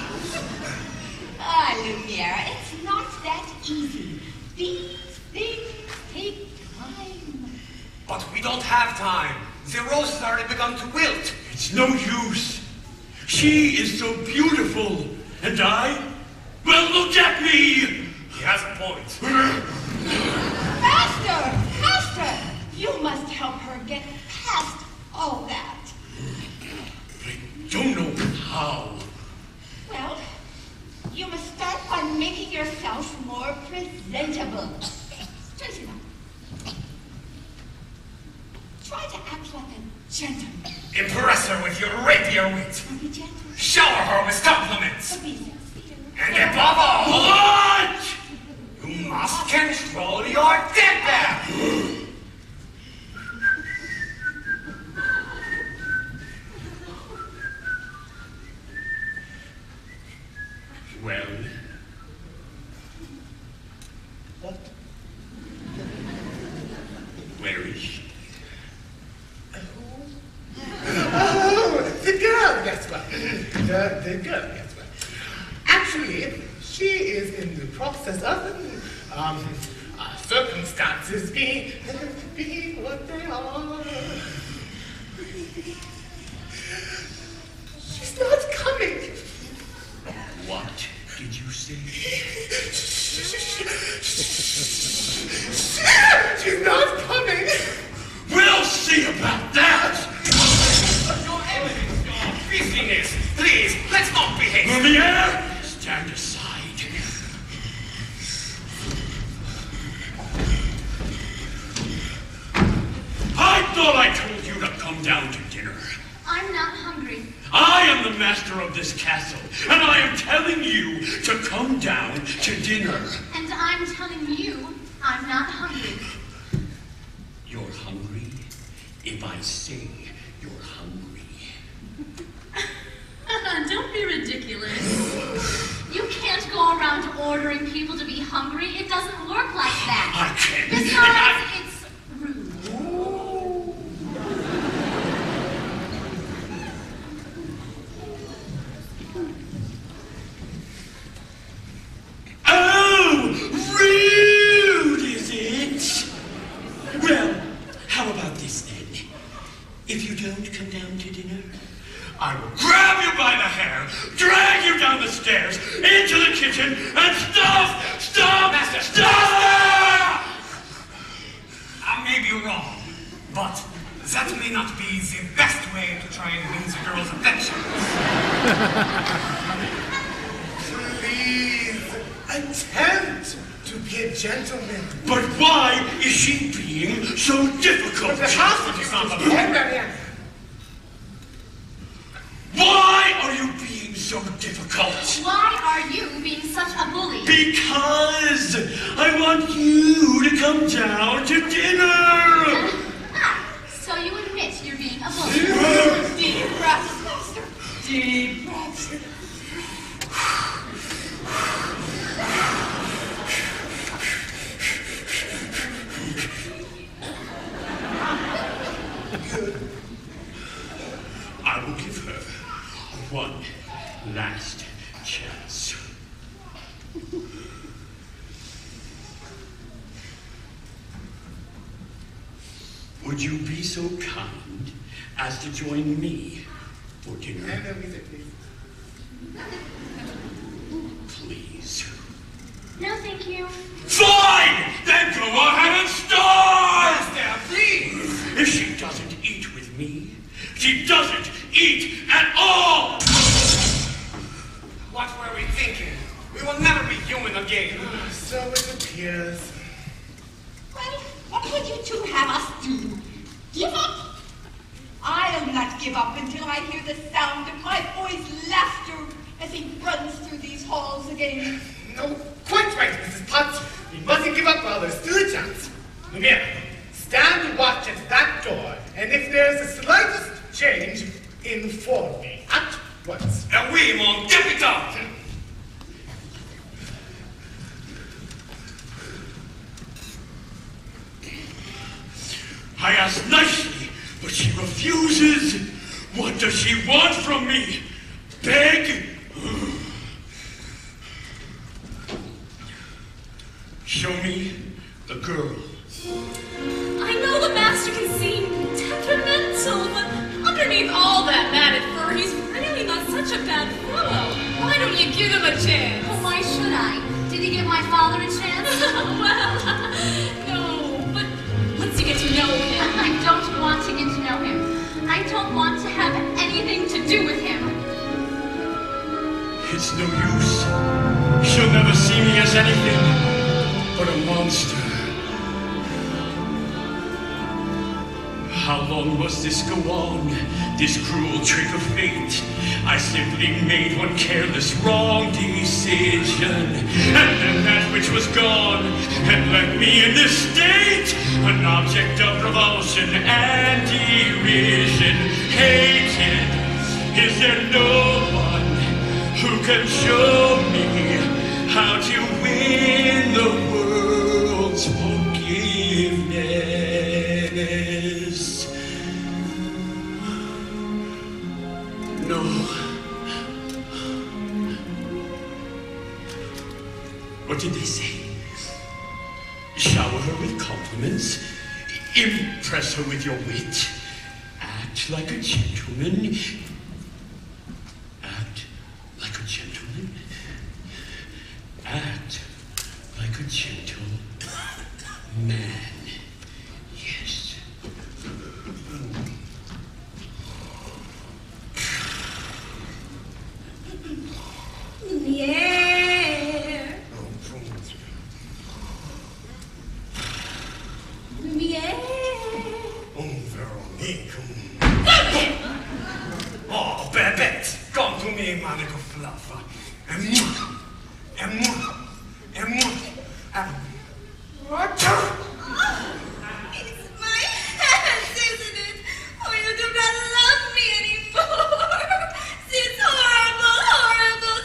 Ah, Lumiere, it's not that easy. These things take time. But we don't have time. The roses already begun to wilt. It's no use. She is so beautiful. And I? Well, look at me! He has a point. Master! Master! You must help her get past all that. I don't know how. Well, you must start by making yourself more presentable. Straighten up. Try to act like a gentleman. Impress her with your rapier wit. Be gentle. Shower her with compliments. Be sincere. And above all, what? You must control your temper. Well. What? Where is she? Oh, the girl, yes, well. The, the girl, yes, well. Actually, she is in the process of um, uh, circumstances be, be what they are. She's not coming. What did you say? She's not coming. We'll see about that. Your evidence, your beastliness. Please, let's not be hasty. Lumiere, stand aside. I thought I told you to come down to dinner. I'm not hungry. I am the master of this castle, and I am telling you to come down to dinner. And I'm telling you, I'm not hungry. You're hungry? If I say you're hungry. Don't be ridiculous. You can't go around ordering people to be hungry. It doesn't work like that. I can't. Besides, it's rude. Oh, rude, is it? Well, how about this then? If you don't come down to dinner, I will grab you by the hair, drag you down the stairs, into the kitchen, and stop, stop, Master, stop! I may be wrong, but that may not be the best way to try and win the girl's affection. Please, attempt to be a gentleman. But why is she being so difficult? But the house of you Son of a- Marianne. Why are you being so difficult? Why are you being such a bully? Because I want you to come down to dinner. Ah, so you admit you're being a bully. Deep breaths, Master. Deep breaths. I will give her one last chance. Would you be so kind as to join me for dinner? And then we say, please. Please. No, thank you. Fine! Then go ahead and start! Master, please! If she doesn't eat with me, she doesn't eat at all! What were we thinking? We will never be human again. So it appears. Well, what would you two have us do? Give up? I'll not give up until I hear the sound of my boy's laughter as he runs through these halls again. No, quite right, Missus Potts. We mustn't give up while there's still a chance. Lumiere, stand watch at that door, and if there's the slightest change, inform me at once. And we, mon capitaine! I ask nicely, but she refuses. What does she want from me? Beg? Show me the girl. I know the master can seem temperamental, but underneath all that matted fur, he's really not such a bad fellow. Why don't you give him a chance? Well, why should I? Did he give my father a chance? Well, no, but once you get to know him. I don't want to get to know him. I don't want to have anything to do with him. It's no use. She'll never see me as anything but a monster. How long must this go on, this cruel trick of fate? I simply made one careless wrong decision, and then that which was gone had left me in this state, an object of revulsion and derision. Hated, is there no one who can show me how to win the world's forgiveness? No. What did they say? Shower her with compliments. Impress her with your wit. Act like a gentleman. Act like a gentleman. Act like a gentleman. Yes. Lumiere. Lumiere. Oh, Veronique. Oh, Babette, come to me, my little fluffer. And moi, and moi, and moi. And what? It's my hands, isn't it? Oh, you do not love me anymore. This horrible, horrible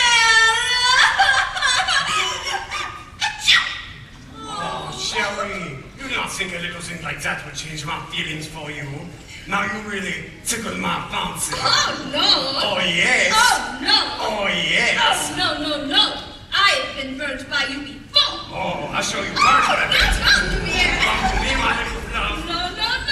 spell. Oh, Sherry, you do not think a little thing like that would change my feelings for you? Now you really tickle my fancy. Oh, no. Oh, yes. Oh, no. Oh, yes. Oh, no, no, no. I've been burnt by you before. Oh, I'll show you part of it. Come to me here. Come to me, my little love. No, no, no.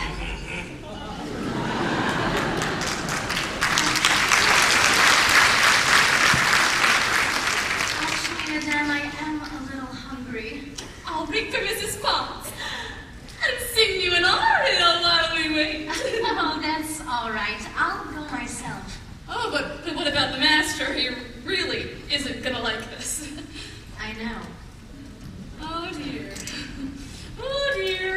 Actually, Madame, I am a little hungry. I'll ring for Missus Potts and sing you an aria while we wait. Oh, that's all right. I'll go myself. Oh, but, but what about the master? He really isn't gonna like this. I know. Oh dear. Oh dear.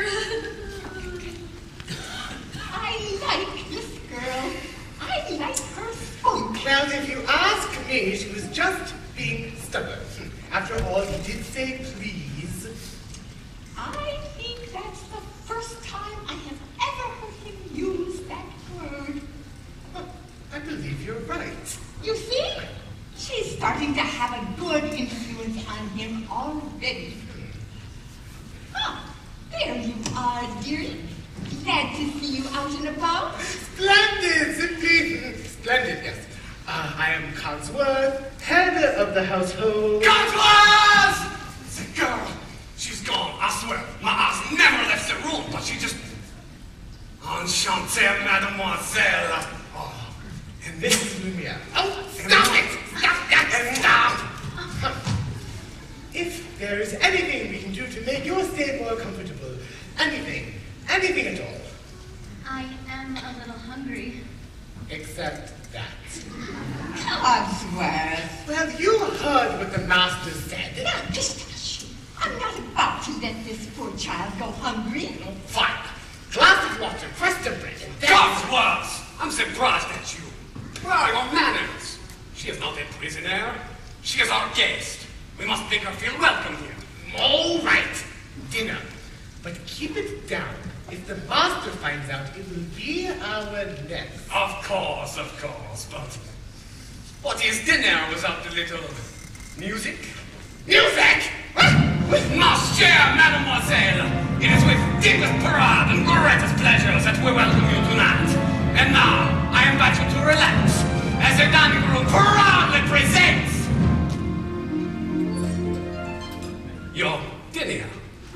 I like this girl. I like her spunk. Well, if you ask me, she was just being stubborn. After all, he did say please. I think that's the first time I have ever heard him use that word. Well, I believe you're right. You see? She's starting to have a good influence on him already. Oh, there you are, dearie. Glad to see you out and about. Splendid, simply splendid, yes. Uh, I am Cogsworth, head of the household. Cogsworth! The girl, she's gone, I swear. My eyes never left the room, but she just... Enchanté, mademoiselle. Oh, And Missus Lumiere. Oh, stop it! Stop that! Stop! If there is anything we can do to make your stay more comfortable, anything, anything at all, I am a little hungry. except that. Cogsworth. Well, you heard what the master said. Now, just hush. I'm not about to let this poor child go hungry. Fine. Glass of water, crust of bread, and then... Cogsworth! I'm surprised at you. Where are your manners? She is not a prisoner. She is our guest. We must make her feel welcome here. All right. Dinner. But keep it down. If the master finds out, it will be our next. Of course, of course, but what is dinner without the little music? Music! Monsieur, mademoiselle, it is with deepest pride and greatest pleasure that we welcome you tonight. And now, I invite you to relax as the dining room proudly presents your dinner.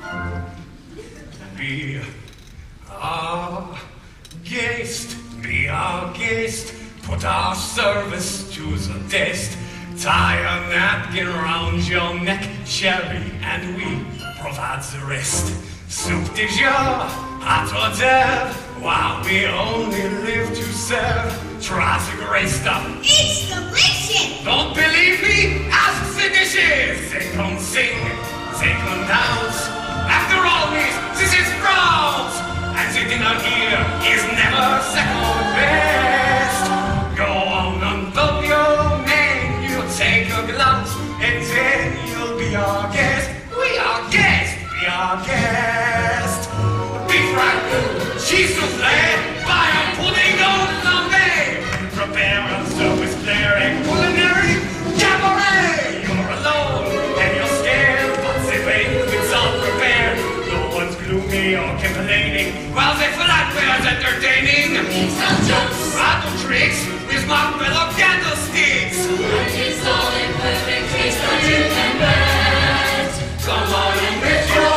Be our guest, be our guest, put our service to the test. Tie a napkin round your neck, Sherry, and we provide the rest. Soup de jour, hot hors d'oeuvre, while we only live to serve. Try the great stuff. It's delicious. Don't believe me? Ask the dishes. They can sing, they can dance. After all this, this is France, and the dinner here is never second best. Go on and put your menu, take a glance, and then you'll be our guest. We are guest, be our guest. Beef ragout, cheese soufflé, fire pudding on Sunday. Prepare and serve with flair and culinary cabaret. You're alone and you're scared, but the banquet's all prepared. No one's gloomy or complaining, while the flatware's entertaining. We tell jokes, Rattle tricks with marshmallow candlesticks. and it's all in perfect taste that you can bet. Come on in with your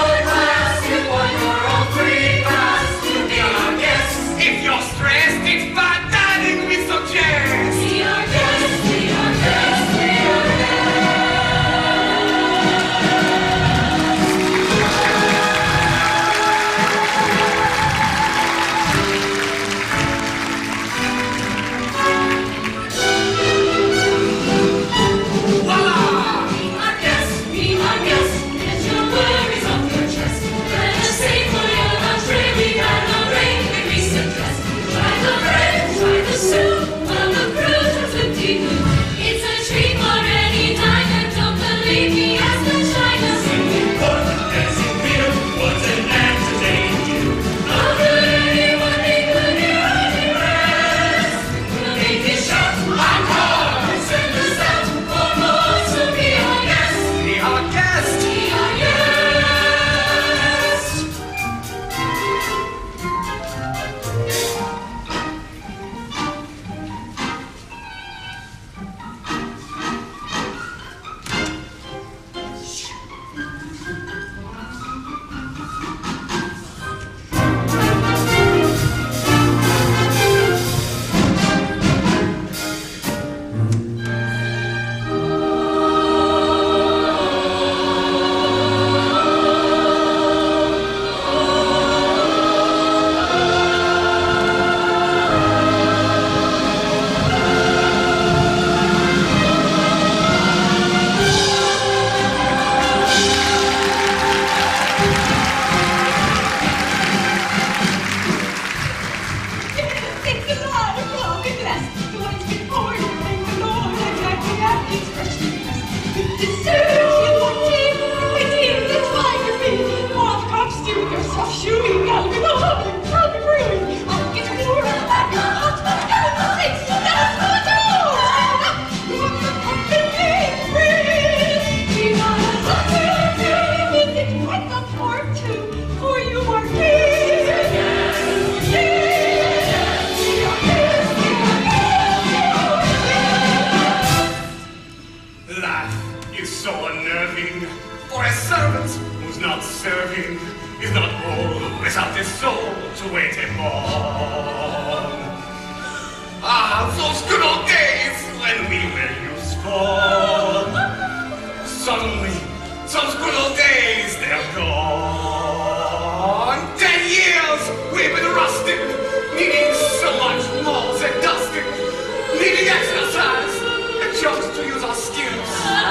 king, for a servant who's not serving is not whole without his soul to wait him on. Ah, those good old days when we were useful. Suddenly, those good old days, they're gone. Ten years we've been rusting, needing so much moles and dusting, needing exercise and just to use our skills.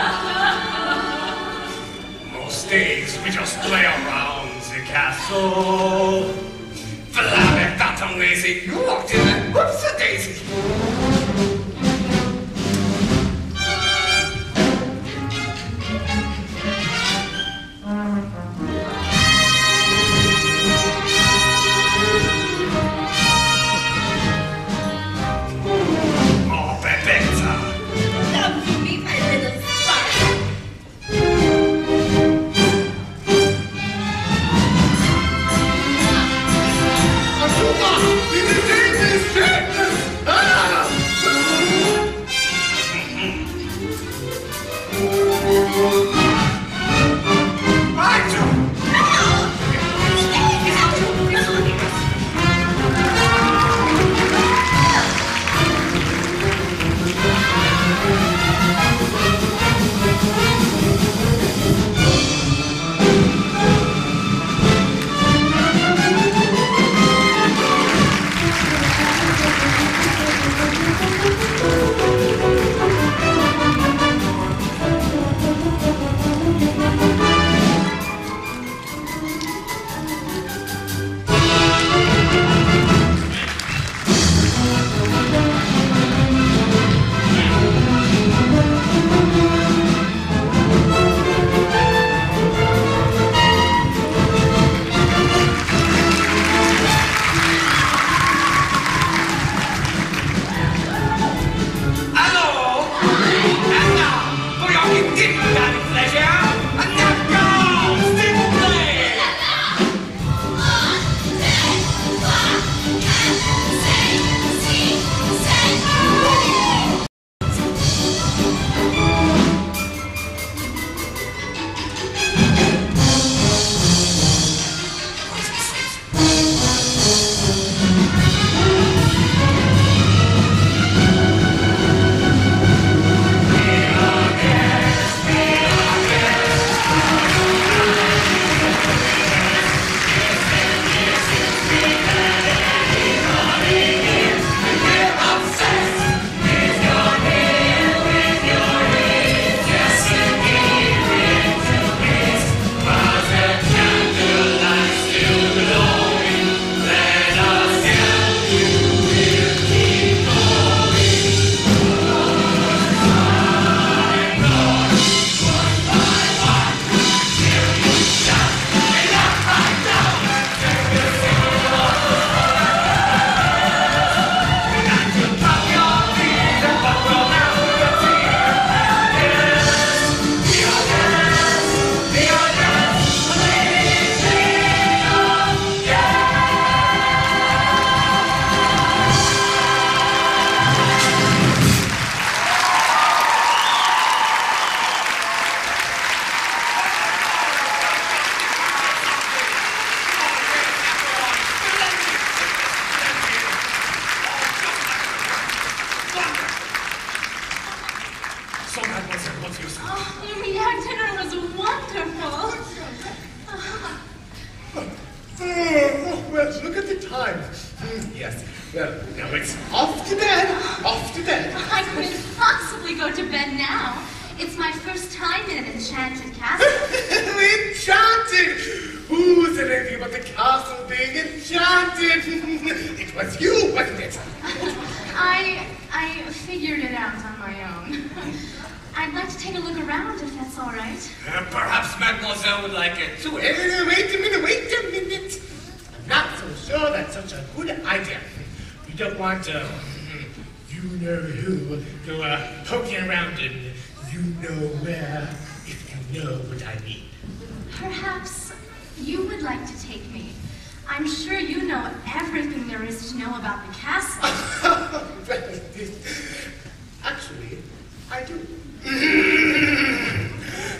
Most days we just play around the castle. Flabber, that I'm lazy. You walked in and whoops a daisy.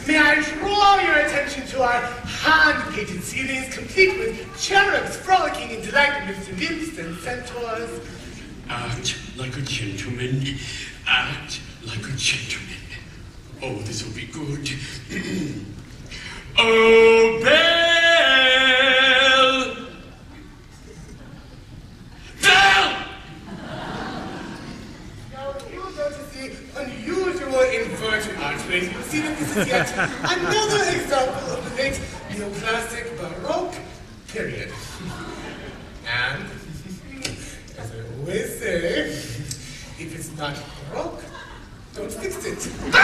May I draw your attention to our hand-painted ceilings, complete with cherubs frolicking in delight amidst nymphs and centaurs? Act like a gentleman. Act like a gentleman. Oh, this will be good. Oh, Belle! Belle! Now, you notice the unusual inverted archways. You'll see that this is yet another example of the late neoclassic Baroque period. And, as I always say, if it's not Baroque, don't fix it.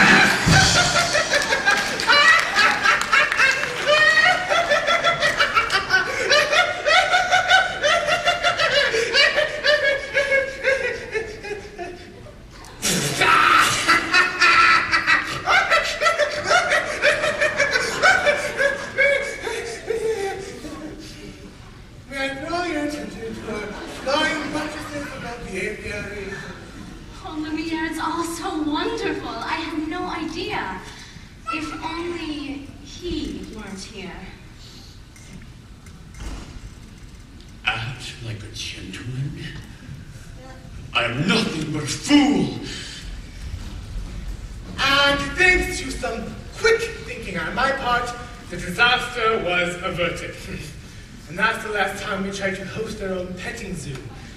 May I draw your attention to our flying buttresses above the apiary? Oh, Lumiere, it's all so wonderful. I had no idea. If only he weren't here. Act like a gentleman. I am nothing but a fool. And thanks to some quick thinking on my part, the disaster was averted. And that's the last time we tried to host our own petting zoo.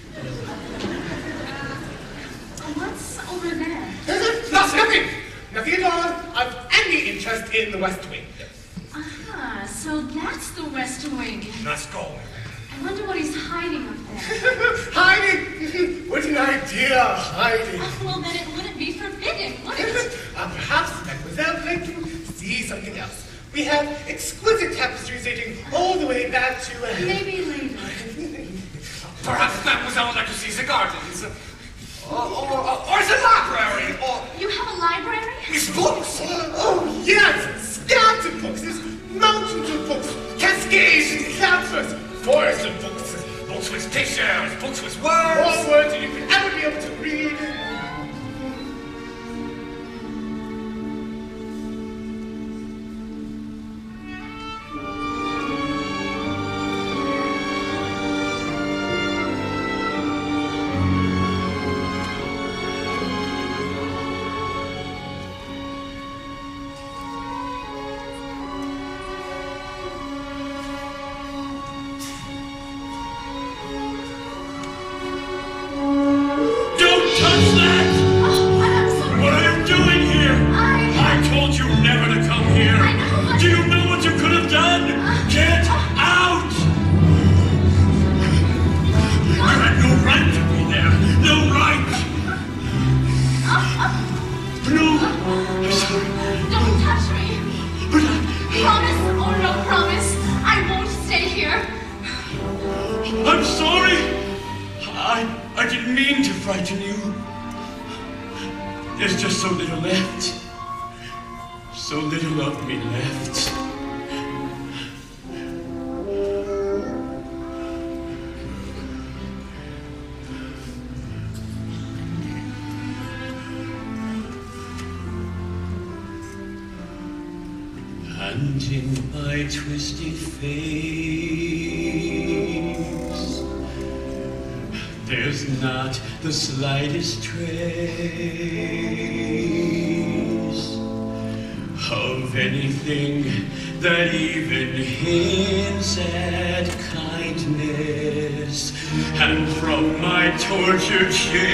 What's over there? Not nothing! Nothing at all of any interest in the West Wing. Aha, so that's the West Wing. Let's go. I wonder what he's hiding up there. Hiding? What an idea, hiding. Oh, well, then it wouldn't be forbidden, would it? uh, perhaps Mademoiselle would like to see something else. We have exquisite tapestries dating all the way back to... Uh, Maybe later. Perhaps Mademoiselle would like to see the gardens. Or, or, or, or the library. Or You have a library? his books. Oh, yes! Scabs of books. There's mountains of books. Cascades and clouds. Forests of books. books with pictures, books with More words. words than you could ever be able to read. The slightest trace of anything that even hints at kindness, and from my tortured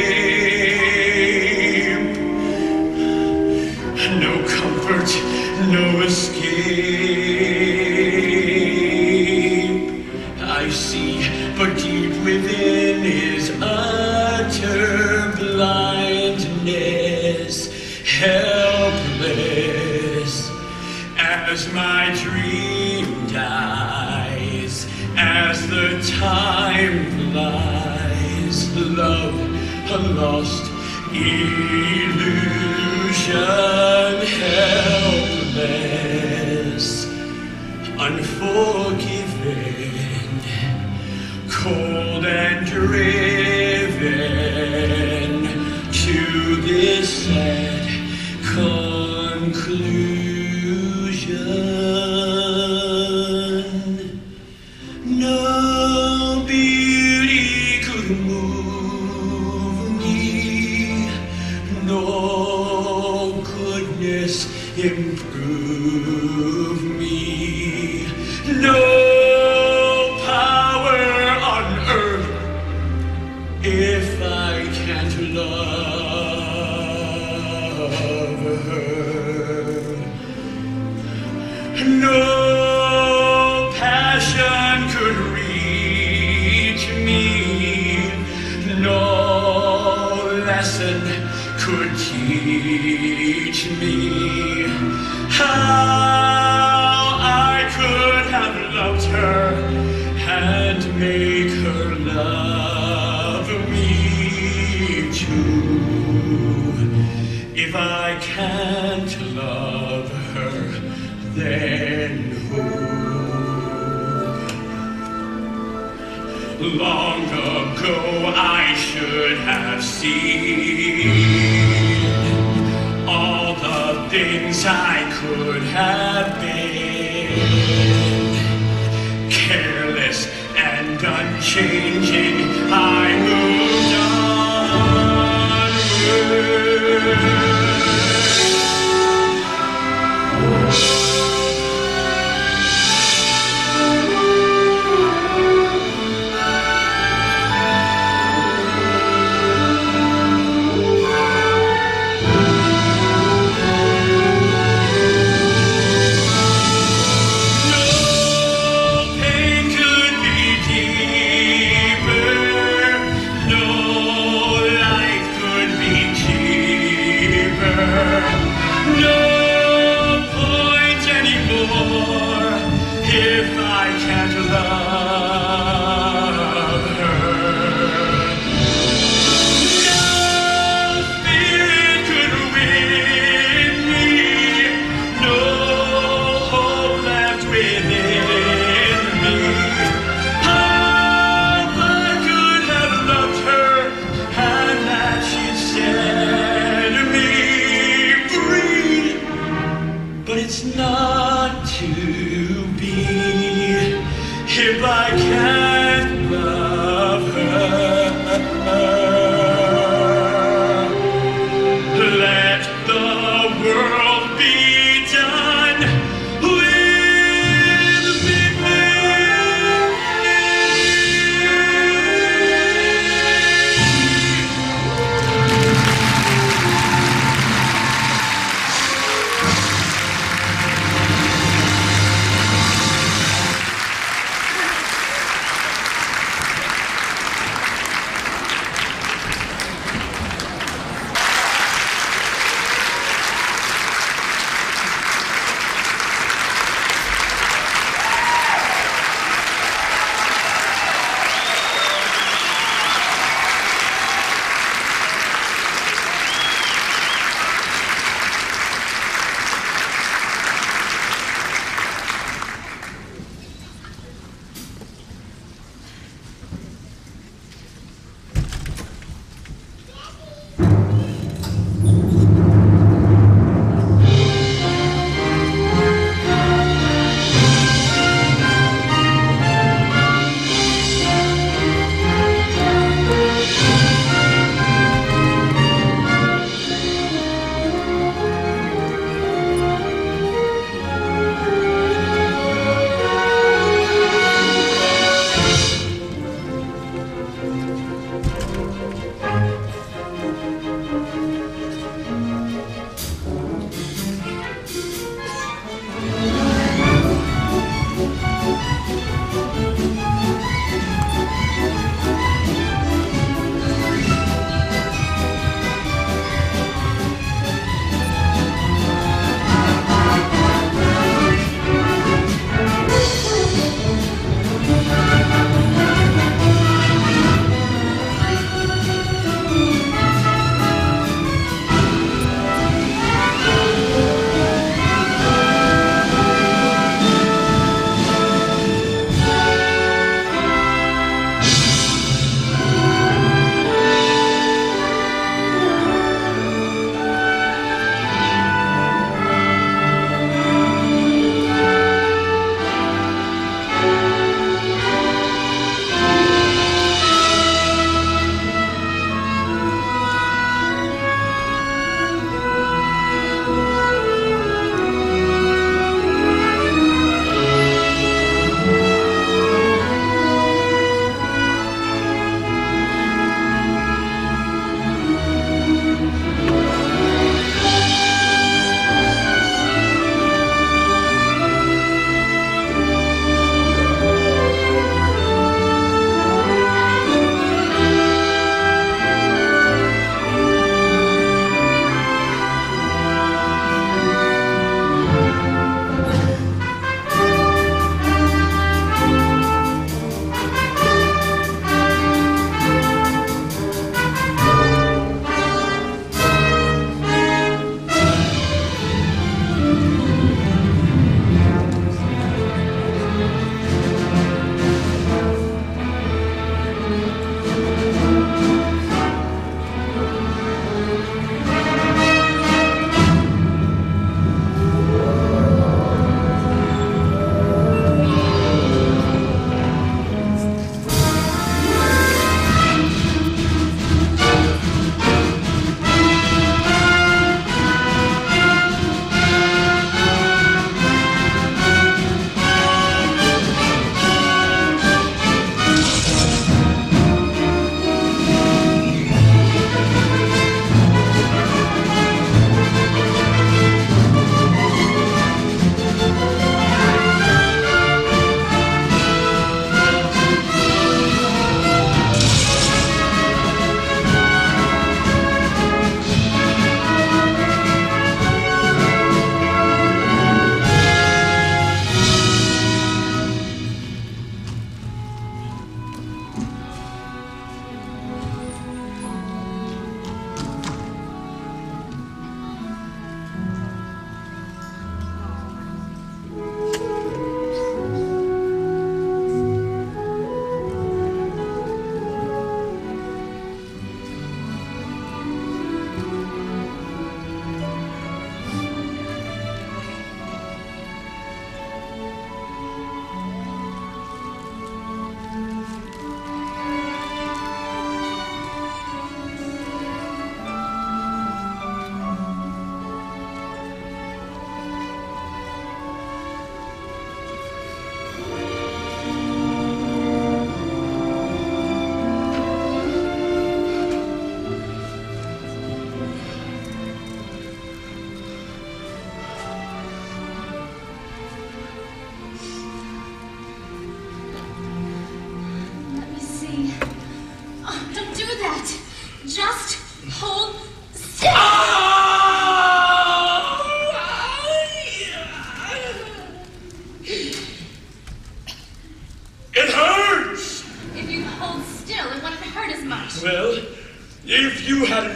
shape, no comfort, no escape. I see, but deep within is utter blindness, helpless as my dream dies, as the time flies. Love, a lost illusion, helpless, unforgiven, cold and driven to this sad conclusion. careless improve me. No power on earth if I can't love her. No passion could reach me. No lesson could teach me how I could have loved her and make her love me too. If I can't love her, then who? Long ago I should have seen all the things I could have been. Careless and unchanging, I moved onward.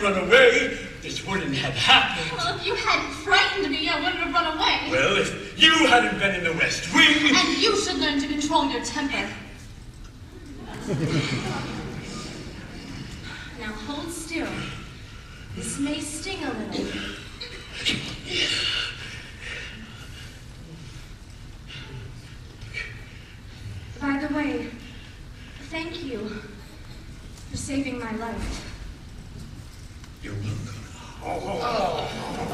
run away, this wouldn't have happened. Well, if you hadn't frightened me, I wouldn't have run away. Well, if you hadn't been in the West Wing... And you should learn to control your temper. Now hold still. This may sting a little. By the way, thank you for saving my life. You're welcome. Oh.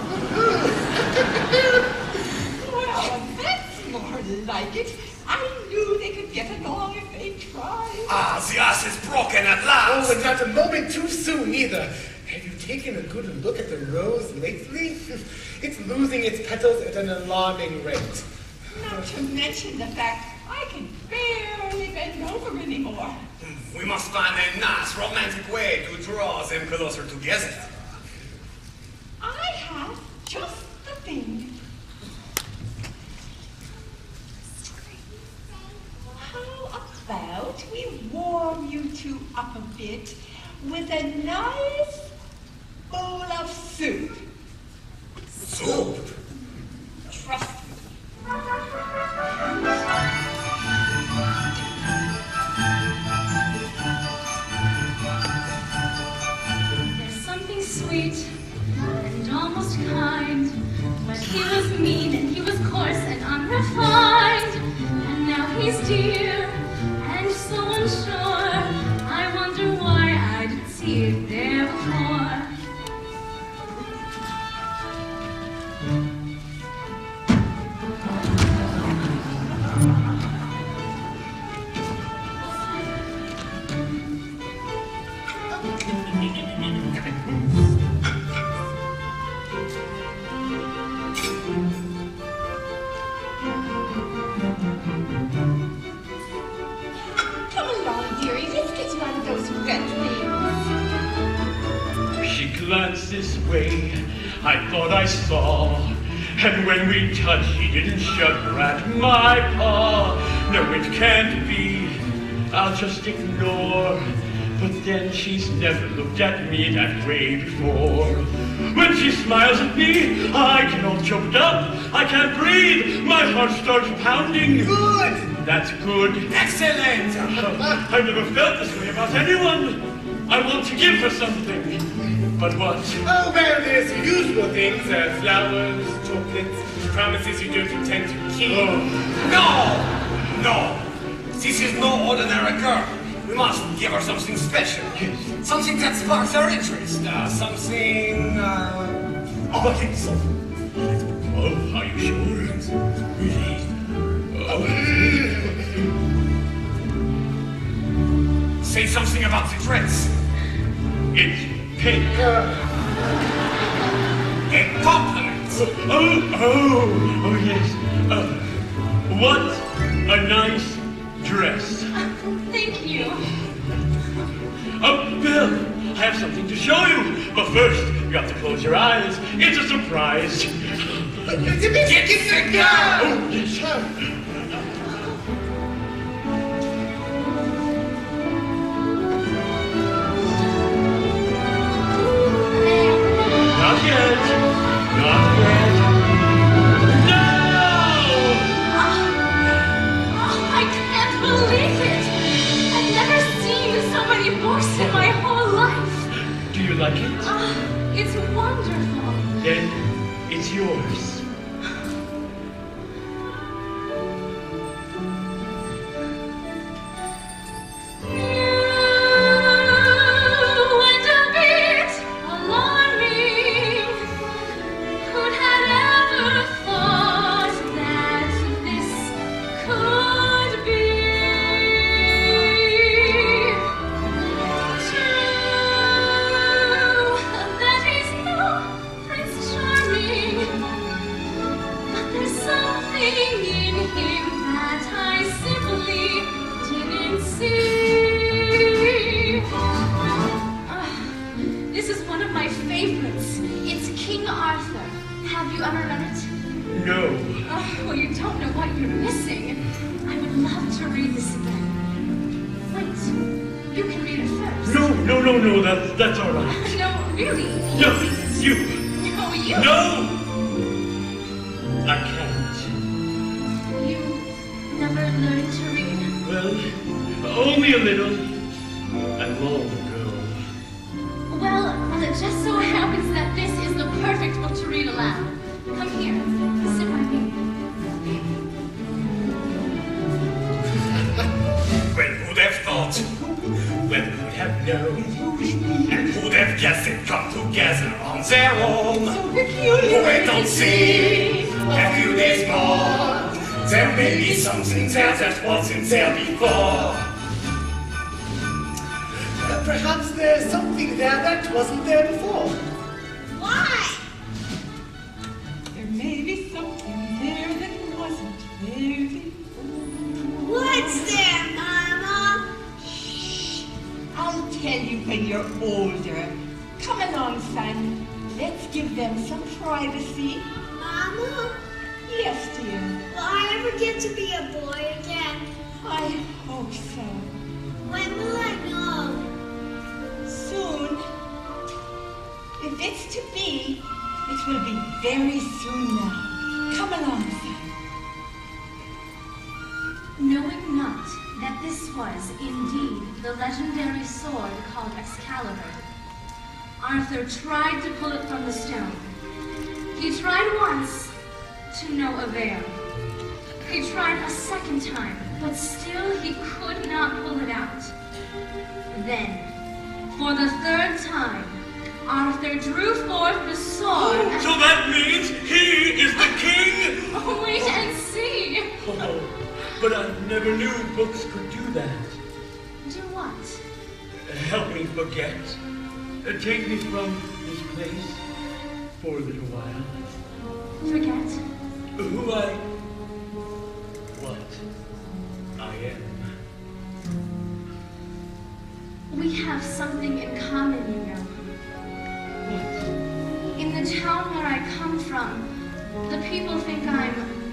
Well, that's more like it. I knew they could get along if they tried. Ah, the ass is broken at Oh, last. and not a moment too soon either. Have you taken a good look at the rose lately? It's losing its petals at an alarming rate. Not to mention the fact I can barely bend over anymore. We must find a nice romantic way to draw them closer together. I have just the thing. How about we warm you two up a bit with a nice bowl of soup? Soup? Trust me. There's something sweet and almost kind, but he was mean and he was coarse and unrefined, and now he's dear and so unsure. I wonder why I didn't see it there before. Come along, dearie. Let's get you out of those wet things. She glanced this way, I thought I saw. And when we touched, she didn't shudder at my paw. No, it can't be, I'll just ignore. But then she's never looked at me that way before. When she smiles at me, I get all choked up. I can't breathe, my heart starts pounding. Good! That's good. Excellent! I never felt this way about anyone. I want to give her something. But what? Oh, well, there's the usual things, uh, flowers, chocolates, promises you don't intend to keep. Oh. No! No! This is no ordinary girl. We must give her something special. Something that sparks her interest. Uh, something... Uh... Oh, okay, so... Oh, are you sure? Really? Oh. Say something about the dress. It's pink. A compliment. Oh, oh, oh, yes. Uh, what a nice dress. Thank you. Oh, Bill, I have something to show you. But first, you have to close your eyes. It's a surprise. Get the girl! Oh, yes. Not yet. Not yet. No! Oh, I can't believe it! I've never seen so many books in my whole life. Do you like it? Oh, it's wonderful. Then it's yours. You can read it first. No, no, no, no, that, that's all right. No, really. No, you. No, you. No! I can't. You never learned to read? Well, only a little. And long ago. Well, well, it just so happens that this is the perfect book to read aloud. Come here. Sit by me. When who'd have thought? When who'd have known? And who'd have guessed it come together on their own? So peculiar. Wait and see. A few days more. There may be something there that wasn't there before. Uh, perhaps there's something there that wasn't there before. Why? There may be something there that wasn't there before. What's there, Mama? Shh. I'll tell you when you're older. Come along, son. Let's give them some privacy. Mama? Yes, dear. Will I ever get to be a boy again? I hope so. When will I know? Soon. If it's to be, it will be very soon now. Come along, son. Knowing not that this was indeed the legendary sword called Excalibur, Arthur tried to pull it from the stone. He tried once, to no avail. He tried a second time, but still he could not pull it out. Then, for the third time, Arthur drew forth the sword. Oh, so that means he is the king? Oh, wait and see. Oh, but I never knew books could do that. Do what? Help me forget. Uh, take me from this place for a little while. Forget? Who I... what I am. We have something in common, you know. What? In the town where I come from, the people think I'm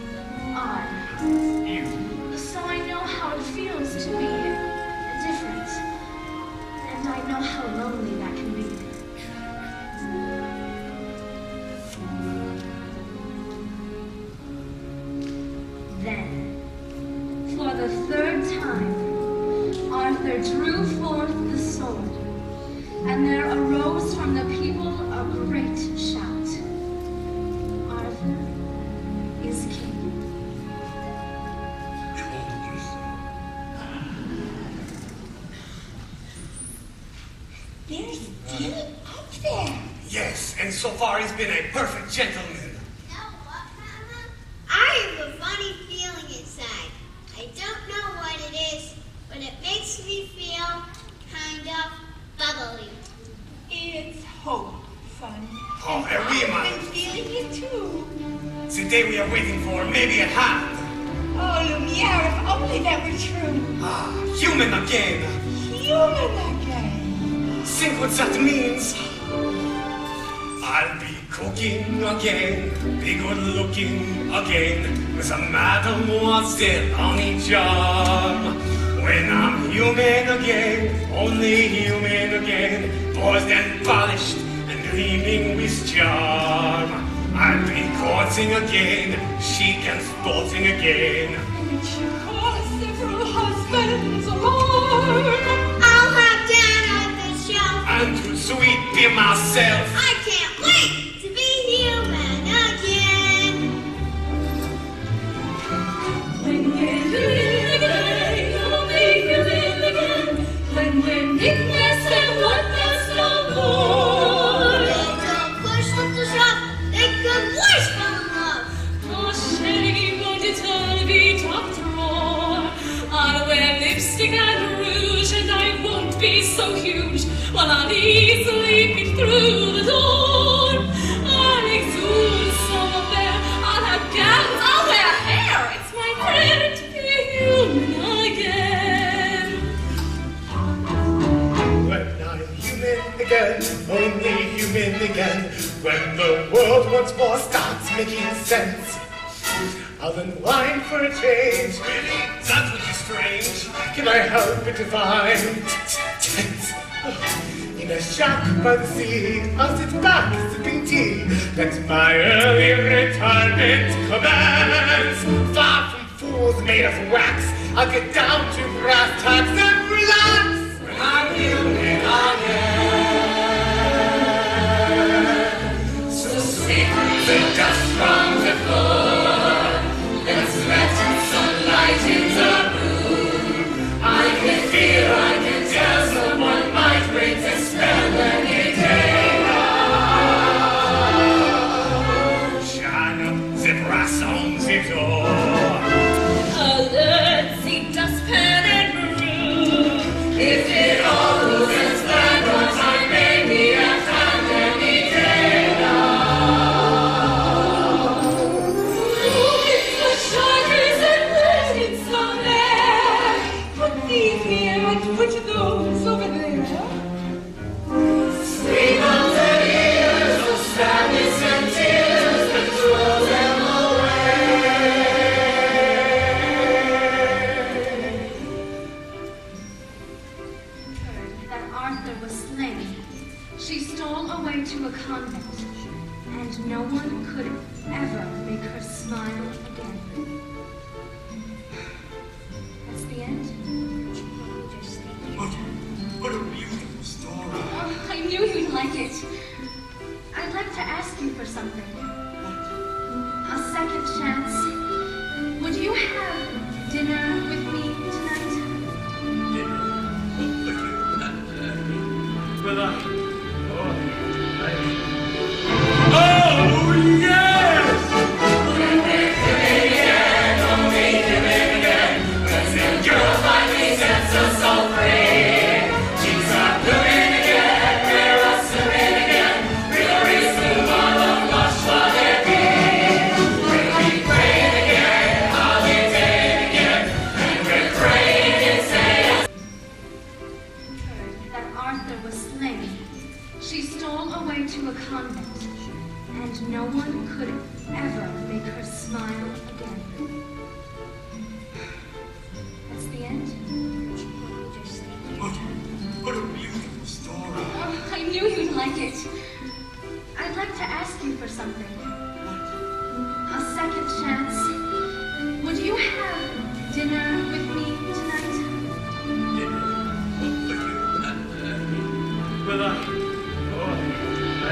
odd. You? So I know how it feels to be different. And I know how lonely that can be. Then, for the third time, Arthur drew forth the sword, and there arose from the people a great shout. Arthur is king. There's still up there. Yes, and so far he's been a perfect gentleman. Know what, Mama? I have a funny feeling inside. I don't know what it is, but it makes me feel kind of bubbly. It's hope, son. Oh, And are we, I've Mama? been feeling it too. The day we are waiting for may be at hand. Oh, Lumiere, if only that were true. Ah, human again. Human again. Think what that means. I'll be cooking again, be good looking again, with a mademoiselle on each arm. When I'm human again, only human again, poised and polished and gleaming with charm. I'll be courting again, chic and sporting again. Which you call several husbands alone. I'll have Dan on the shelf. And to sweet be myself. I can't wait to be human again. When we're human again, you'll be human again. When we're knickknacks and whatnot's no more. They don't push from the shop, they can wish from love. Oh, shame, won't it all be talked more? I'll wear lipstick and rouge, and I won't be so huge. While I'll easily peek through the door. I'll exude some there. I'll have gowns, I'll wear hair. It's my prayer to be human again. When I'm human again, only human again, when the world once more starts making sense, I'll unwind for a change. Really? That would be strange. Can I help it if I In a shack by the sea, I'll sit back sipping tea. That's my early retirement commands. Far from fools made of wax, I'll get down to brass tacks and relax. When I'm feeling again, so sweet the dust from the floor. Let's let some light in the room. I can feel, I can tell someone might break the spell any day now. Shannon, the brass on the door. Alert, see dustpan and broom. If it all goes as planned, what time may be at hand any day now. It's the shutters and let it some air. Put these here and put those over there. Scream out the ears of sadness and tears and throw them away. Heard that Arthur was slain. She stole away to a convent, and no one could ever make her smile again. That's the end. What, what a beautiful story. Oh, I knew you'd like it. I'd like to ask you for something. A second chance. Would you have dinner with me tonight? Dinner? With you? But I... Oh, I... Oh, yes! Girl, find me sets us all free. Cheeks are blooming again, we're rustling again. We'll raise the wall of lush for their king. We'll be praying again, holiday again, and we're praying and saying. Heard that Arthur was slain. She stole away to a convent, and no one could ever make her smile again. That's the end. What, what a beautiful story. Oh, I knew you'd like it. I'd like to ask you for something. A second chance. Would you have dinner with me tonight? Dinner? With you? But I... Oh, I...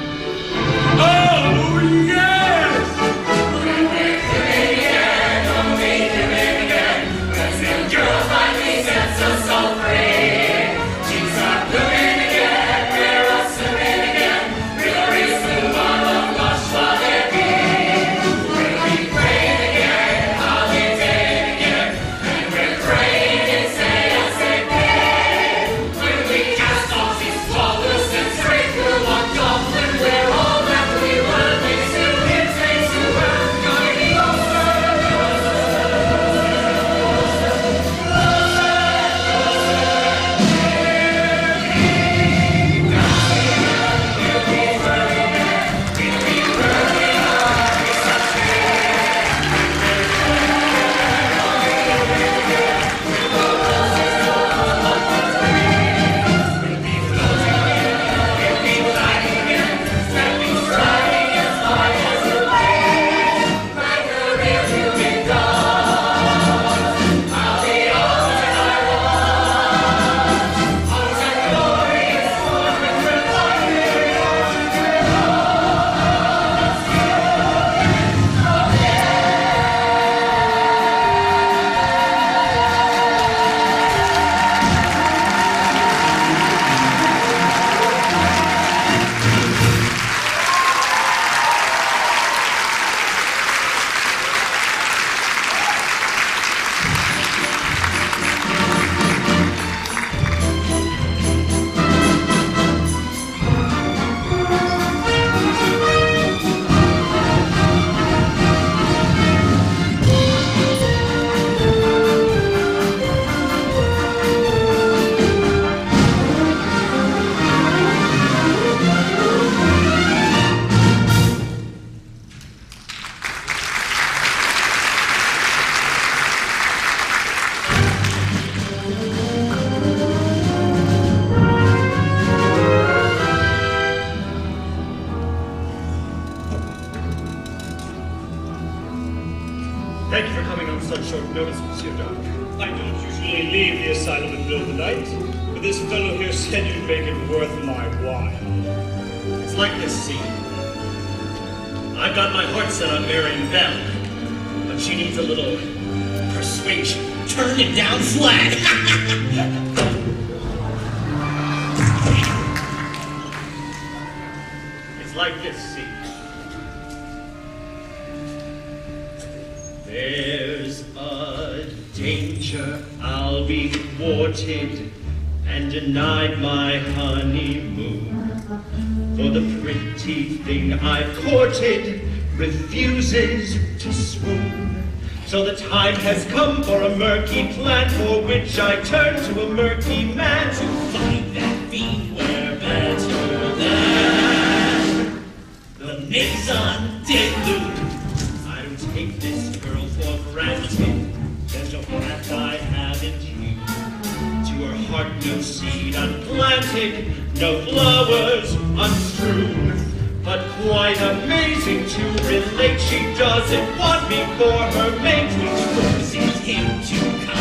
Oh, yes! Girl, find me sets us all free. Cheeks are blooming again, we're rustling again. We'll raise the wall of lush for their king. We'll be praying again, holiday again, and we're praying and say yes again. When we cast off these flawless Thank you for coming on such short notice, Monsieur Doc. I don't usually leave the asylum in the middle of the night, but this fellow here said you'd make it worth my while. It's like this scene. I've got my heart set on marrying Belle, but she needs a little persuasion. Turn it down flat. It's like this scene. There's a danger I'll be thwarted and denied my honeymoon. For the pretty thing I've courted refuses to swoon. So the time has come for a murky plan for which I turn to a murky man to find that we were better than the maison de loup. I don't take this girl for granted. There's no path I haven't used. To her heart no seed unplanted, no flowers unstrewn. But quite amazing to relate, she doesn't want me for her mate, which forces him to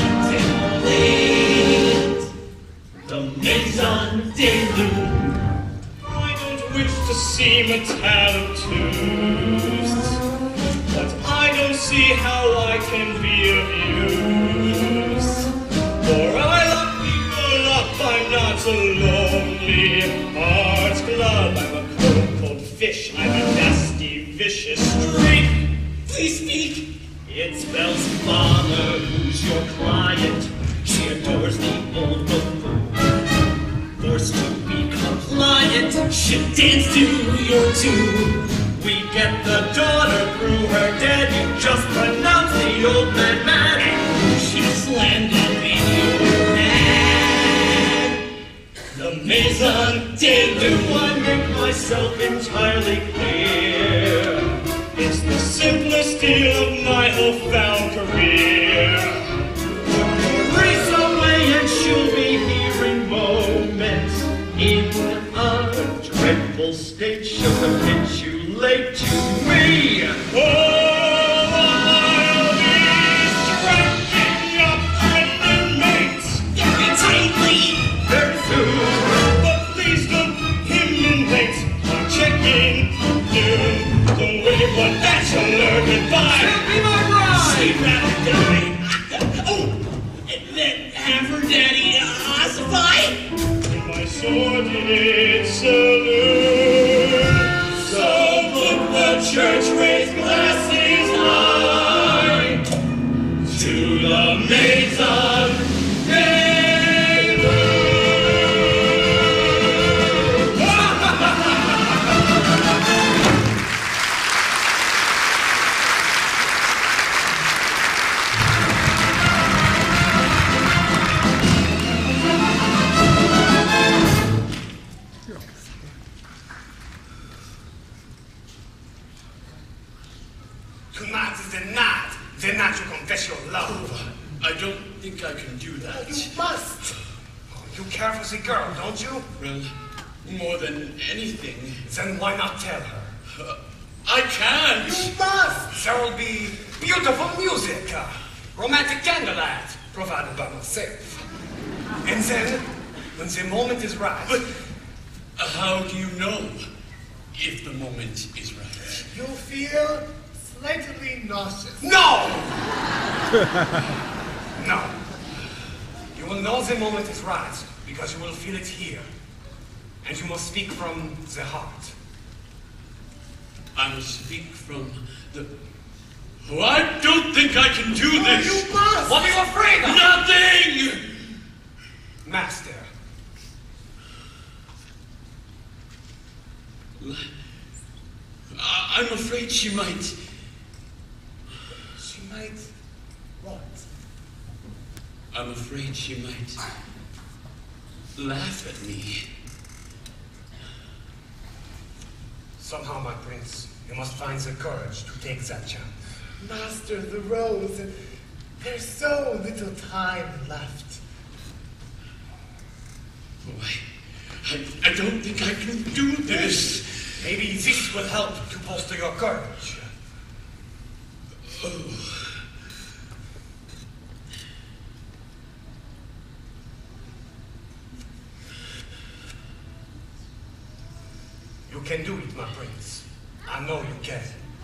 contemplate the maison de loup. I don't wish to seem a talentuous, but I don't see how I can be of use. For I love people up, I'm not a lonely heart's glove. I'm a cold fish, I'm a nasty, vicious streak. Please speak. It's Belle's father who's your client. She adores the old buffoon. Forced to be compliant, Should dance to your tune. we get the daughter through her dead. You just pronounce the old man mad. She's landed in your hand. The maison de Do loup. I make myself entirely clear? It's the simplest deal of my whole foul career. Race away and she'll be here in moments. In a dreadful state, she'll capitulate to me. Oh, I'll be striking up trending mates. Very tightly. Very soon. But please don't himminate. I'm checking noon. Don't wait for that to learn goodbye. Be my bride! She'd rather die. Oh, and then have her daddy ossify. In my sordid saloon. So put the church raised glasses high to the maison de Tonight is the night, the night you confess your love. I don't think I can do that. You must. Oh, you care for the girl, don't you? Well, more than anything, Then why not tell her? uh, I can't. You must. There will be beautiful music, uh, romantic candlelight, provided by myself. And then, when the moment is right, But uh, how do you know if the moment is right? you'll feel slightly nauseous. No! No. You will know the moment is right because you will feel it here. And you must speak from the heart. I must speak from the... Oh, I don't think I can do Oh, this. you must! What are you afraid of? Nothing! Master. I- I'm afraid she might... She might... What? I'm afraid she might laugh at me. Somehow, my prince, you must find the courage to take that chance. Master the Rose, there's so little time left. Oh, I, I, I don't think I can do this. Maybe this will help to bolster your courage. Oh, can do it, my prince. I know you can.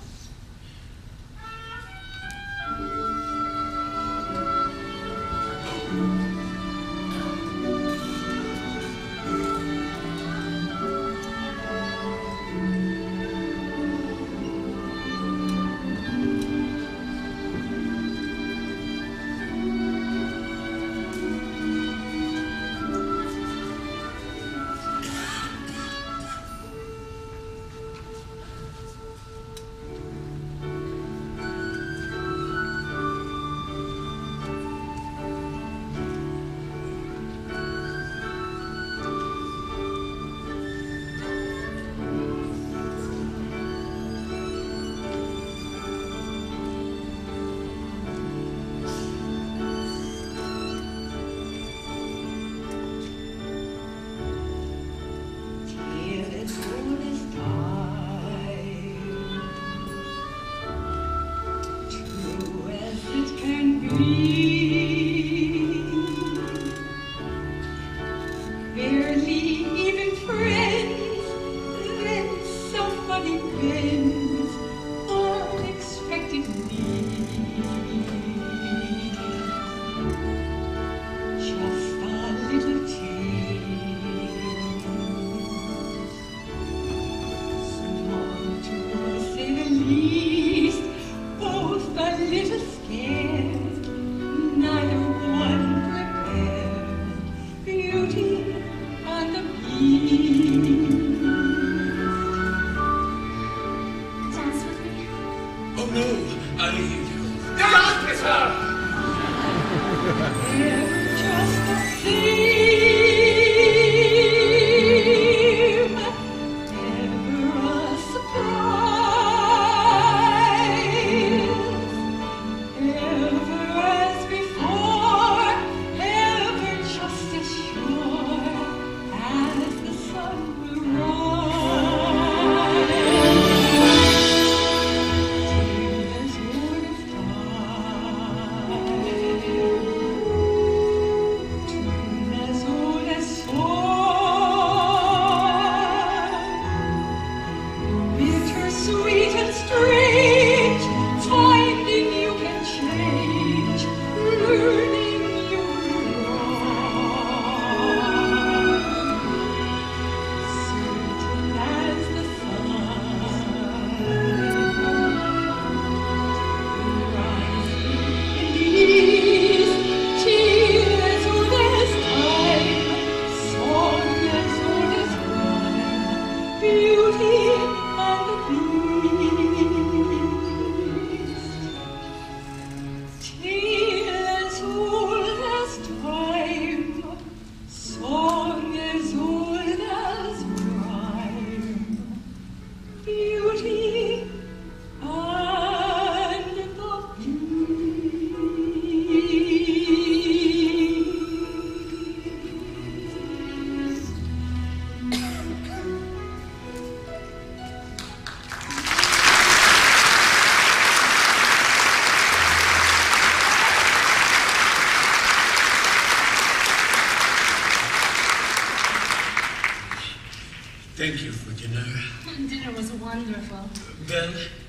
Thank you for dinner. Dinner was wonderful. Belle,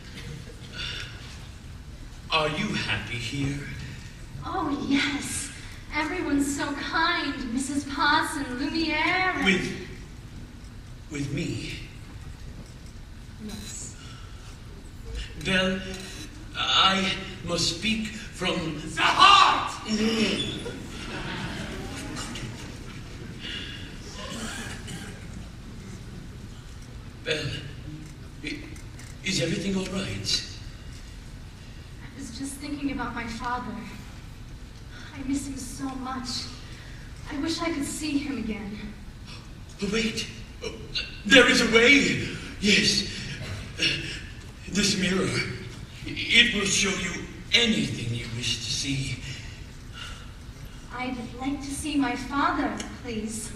are you happy here? Oh, yes. Everyone's so kind. Missus Potts and Lumiere. And... With... with me? Yes. Belle, I must speak from... the heart! Mm. Belle, is everything all right? I was just thinking about my father. I miss him so much. I wish I could see him again. Oh, wait. Oh, there is a way. Yes. Uh, this mirror. It will show you anything you wish to see. I'd like to see my father, please.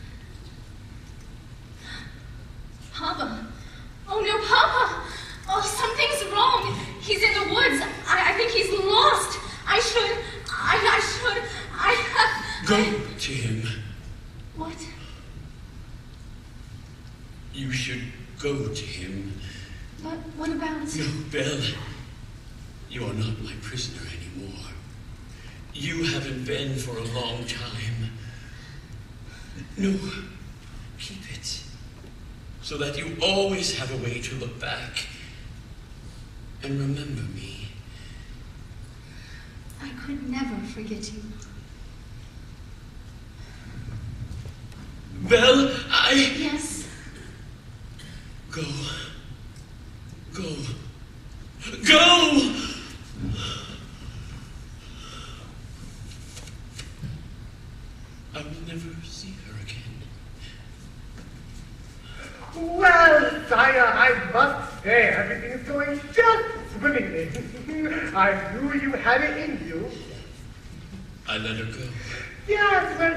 Papa. Oh, no, Papa. Oh, something's wrong. He's in the woods. I, I think he's lost. I should... I, I should... I... Go I, to him. What? You should go No, Belle. You are not my prisoner anymore. You haven't been for a long time. No, keep it. So that you always have a way to look back and remember me. I could never forget you. Belle, I... Yes? Go. Go. Go! I will never see her again. Well, sire, I must say everything is going just swimmingly. I knew you had it in you. I let her go. Yes, but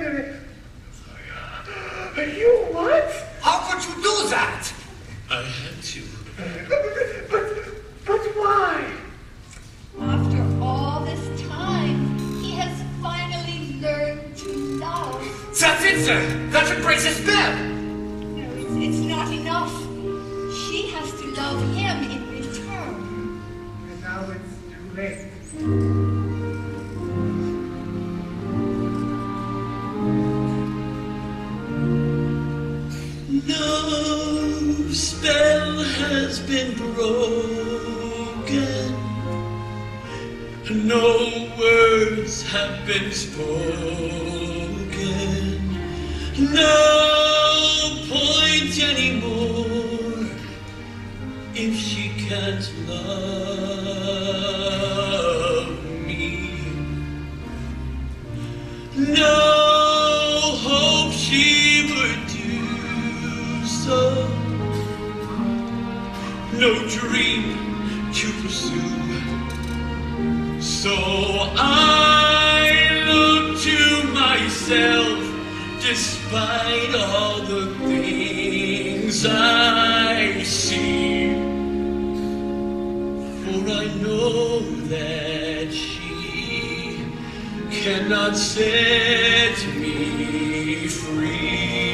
uh, you what? How could you do that? I had to. But, but, but why? After all this time, he has finally learned to love. That's it, sir. That embraces Belle. No, it's, it's not enough. She has to love him in return. And now it's too late. No spell has been broken. No words have been spoken. No point anymore if she can't love me. No hope she would do so. No dream to pursue. So I look to myself, despite all the things I see. For I know that she cannot set me free.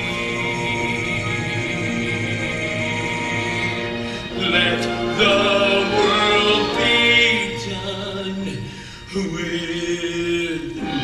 Let the world be done with me.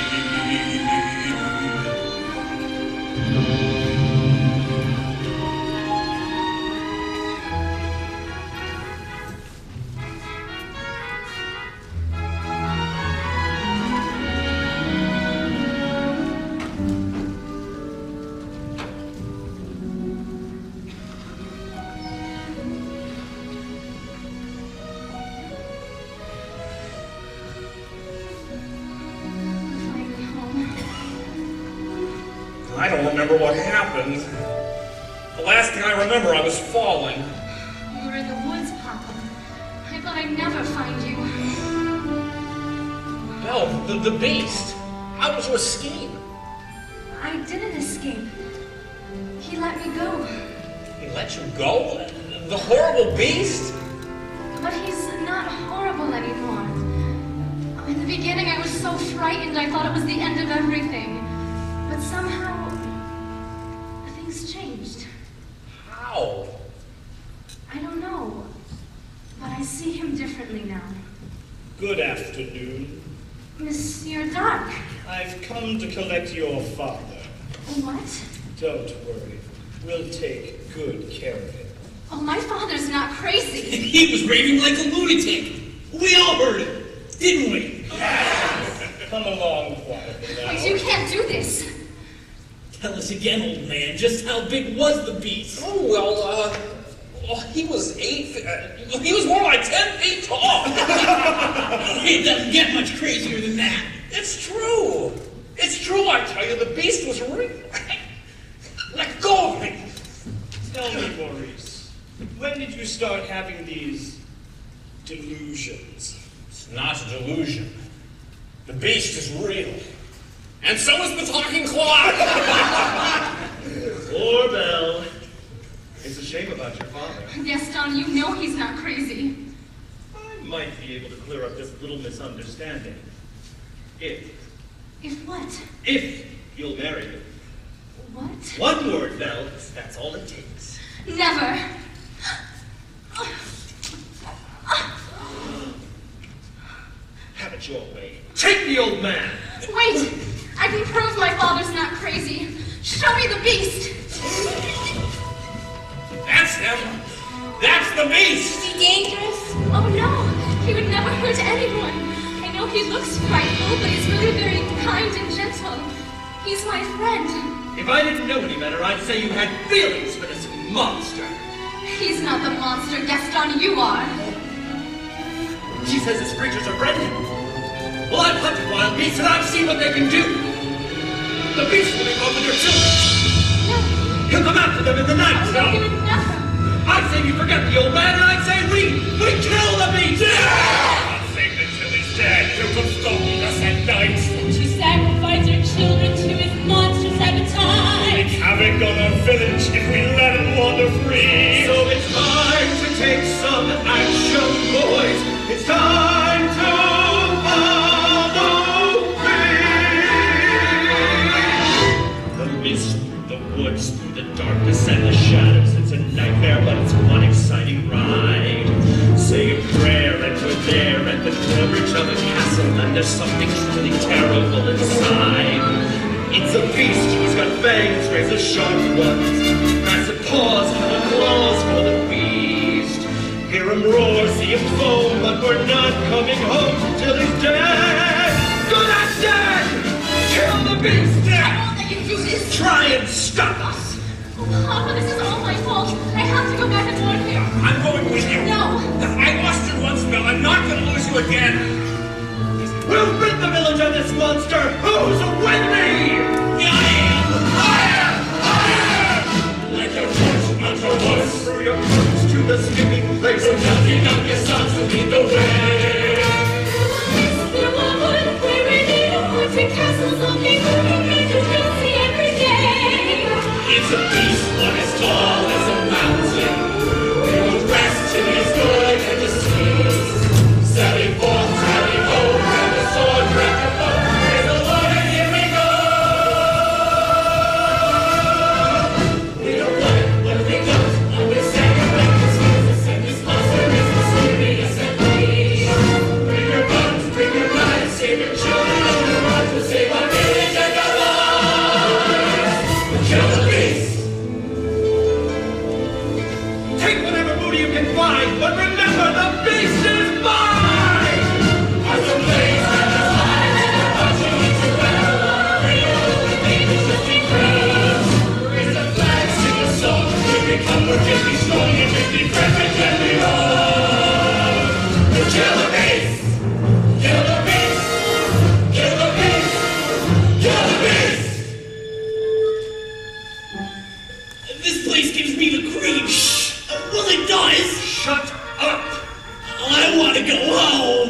I don't remember what happened. The last thing I remember, I was falling. You were in the woods, Papa. I thought I'd never find you. Belle, the, the beast. How did you escape? I didn't escape. He let me go. He let you go? The horrible beast? But he's not horrible anymore. In the beginning, I was so frightened, I thought it was the end of everything. But somehow, things changed. How? I don't know. But I see him differently now. Good afternoon. Monsieur Dark. I've come to collect your father. What? Don't worry. We'll take good care of him. Oh, my father's not crazy. He was raving like a lunatic. We all heard it, didn't we? Come along quietly now. Wait, you can't do this. Tell us again, old man, just how big was the beast? Oh, well, uh... Well, he was eight feet... Uh, he was more like ten feet tall. It doesn't get much crazier than that. It's true. It's true, I tell you. The beast was real. Let go of me. Tell me, Maurice, when did you start having these delusions? It's not a delusion. The beast is real. And so is the talking clock. Poor Belle. It's a shame about your father. Yes, Don, you know he's not crazy. I might be able to clear up this little misunderstanding. If, If what? if you'll marry him. What? One word, Belle. That's all it takes. Never. have it your way. Take the old man! Wait! I can prove my father's not crazy. Show me the beast! That's him! That's the beast! Is he dangerous? Oh no! He would never hurt anyone. I know he looks frightful, but he's really very kind and gentle. He's my friend. If I didn't know any better, I'd say you had feelings for this monster. He's not the monster, Gaston, you are. She says his creatures are friendly. Well, I've hunted wild beasts and I've seen what they can do. The beast will be home with your children. No. He'll come after them in the night. No, he would never. I'd say you forget the old man, and I'd say we, we kill the beast! Yeah! I'll save him till he's dead. He'll come stalking us at night. Won't you sacrifice your children to his monstrous appetite? Wreak havoc on our village if we let him wander free. So it's time to take some action, boys. It's time to follow me. The mist through the woods, through the darkness and the shadows. It's a nightmare, but it's one exciting ride. Say a prayer and we're there at the drawbridge of a castle, and there's something truly terrible inside. It's a beast who's got fangs, razor sharp ones, massive paws for the claws for the beast. Hear him roar, see him foam, but we're not coming home till he's dead. Good, that's dead! Kill the beast! I won't let you do this. Try and stop us! Oh, Papa, this is all my fault. I have to go back and warn him. I'm going with you. No. I lost you once, Bill. I'm not going to lose you again. We'll rid the village of this monster! Who's with me? I am! I am! I am! Like a torch under us. Through your roots to the skipping place. We're counting up your sons to lead the way. Through a wood, where we need a haunted castles looking for the creatures we'll see every day. It's a beast, one as tall as a mountain. We will rest till he's good and disease. Sally forth, Sally home, and the sword wrapped above. Praise the Lord, and here we go. We don't want it, but we don't. Always say it like this Jesus, and this monster is mysterious and please. Bring your guns, bring your knives, save your children and your wives. We'll save our village and our lives. We'll kill the beast. Take whatever booty you can find, but remember the beast is mine! As the blaze and the light and the punching into battle, we know the baby should be praised. Raise the flag, sing a song, if we come, we're just be strong, and if we friends, we can be wrong. We'll kill the beast! Kill the beast! Kill the beast! Kill the beast! This place gives me the creeps. Well, it does. Shut up! I want to go home.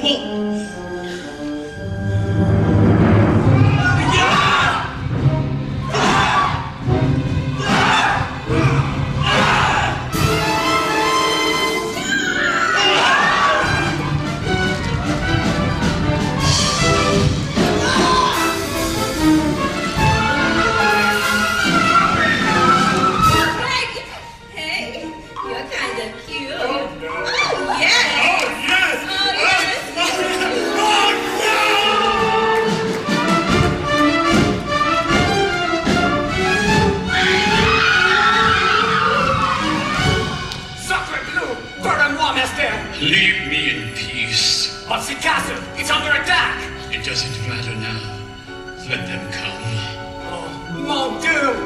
Leave me in peace. What's the castle? It's under attack! It doesn't matter now. Let them come. Oh, mon Dieu!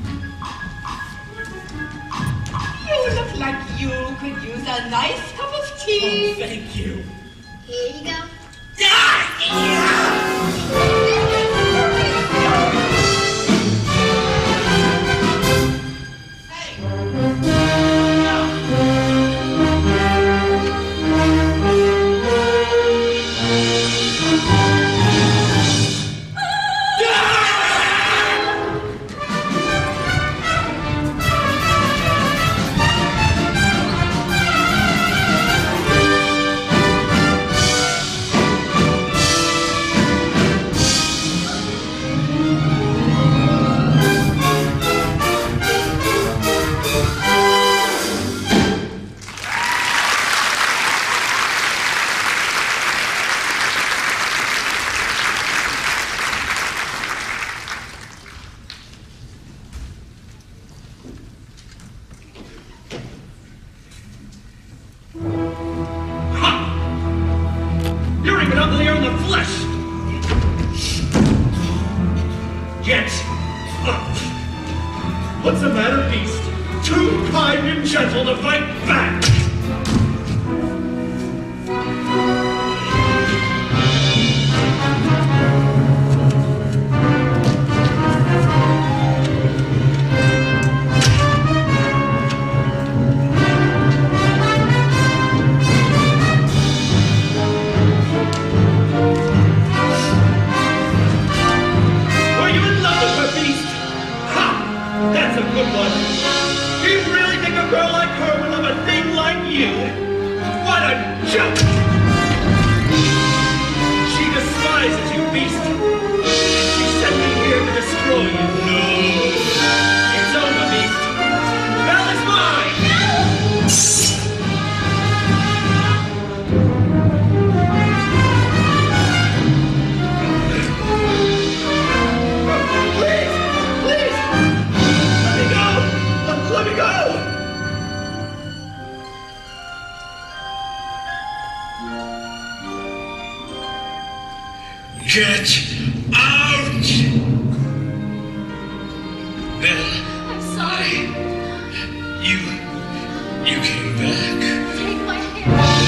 You look like you could use a nice cup of Get up! What's the matter, beast? Too kind and gentle to fight back! Get out! Belle. I'm sorry. You... you came back. Take my hand.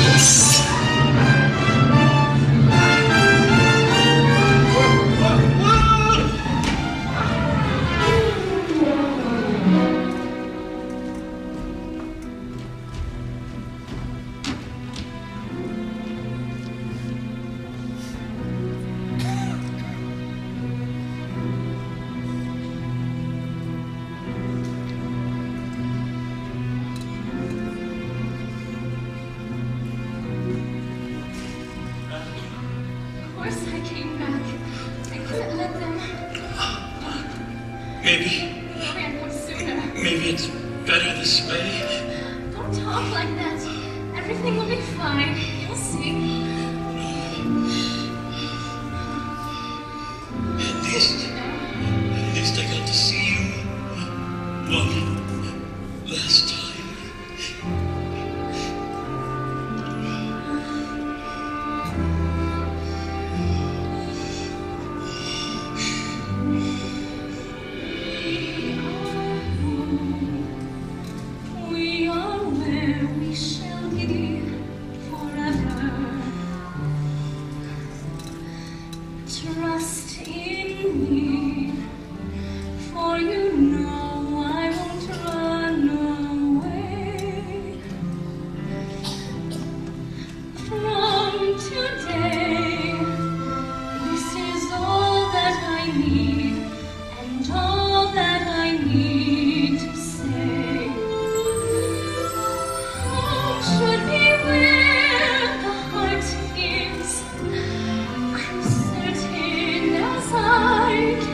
Maybe... I ran more sooner. maybe it's better this way. Don't talk like that. Everything will be fine. You'll see. At least... at least I got to see you one last time. I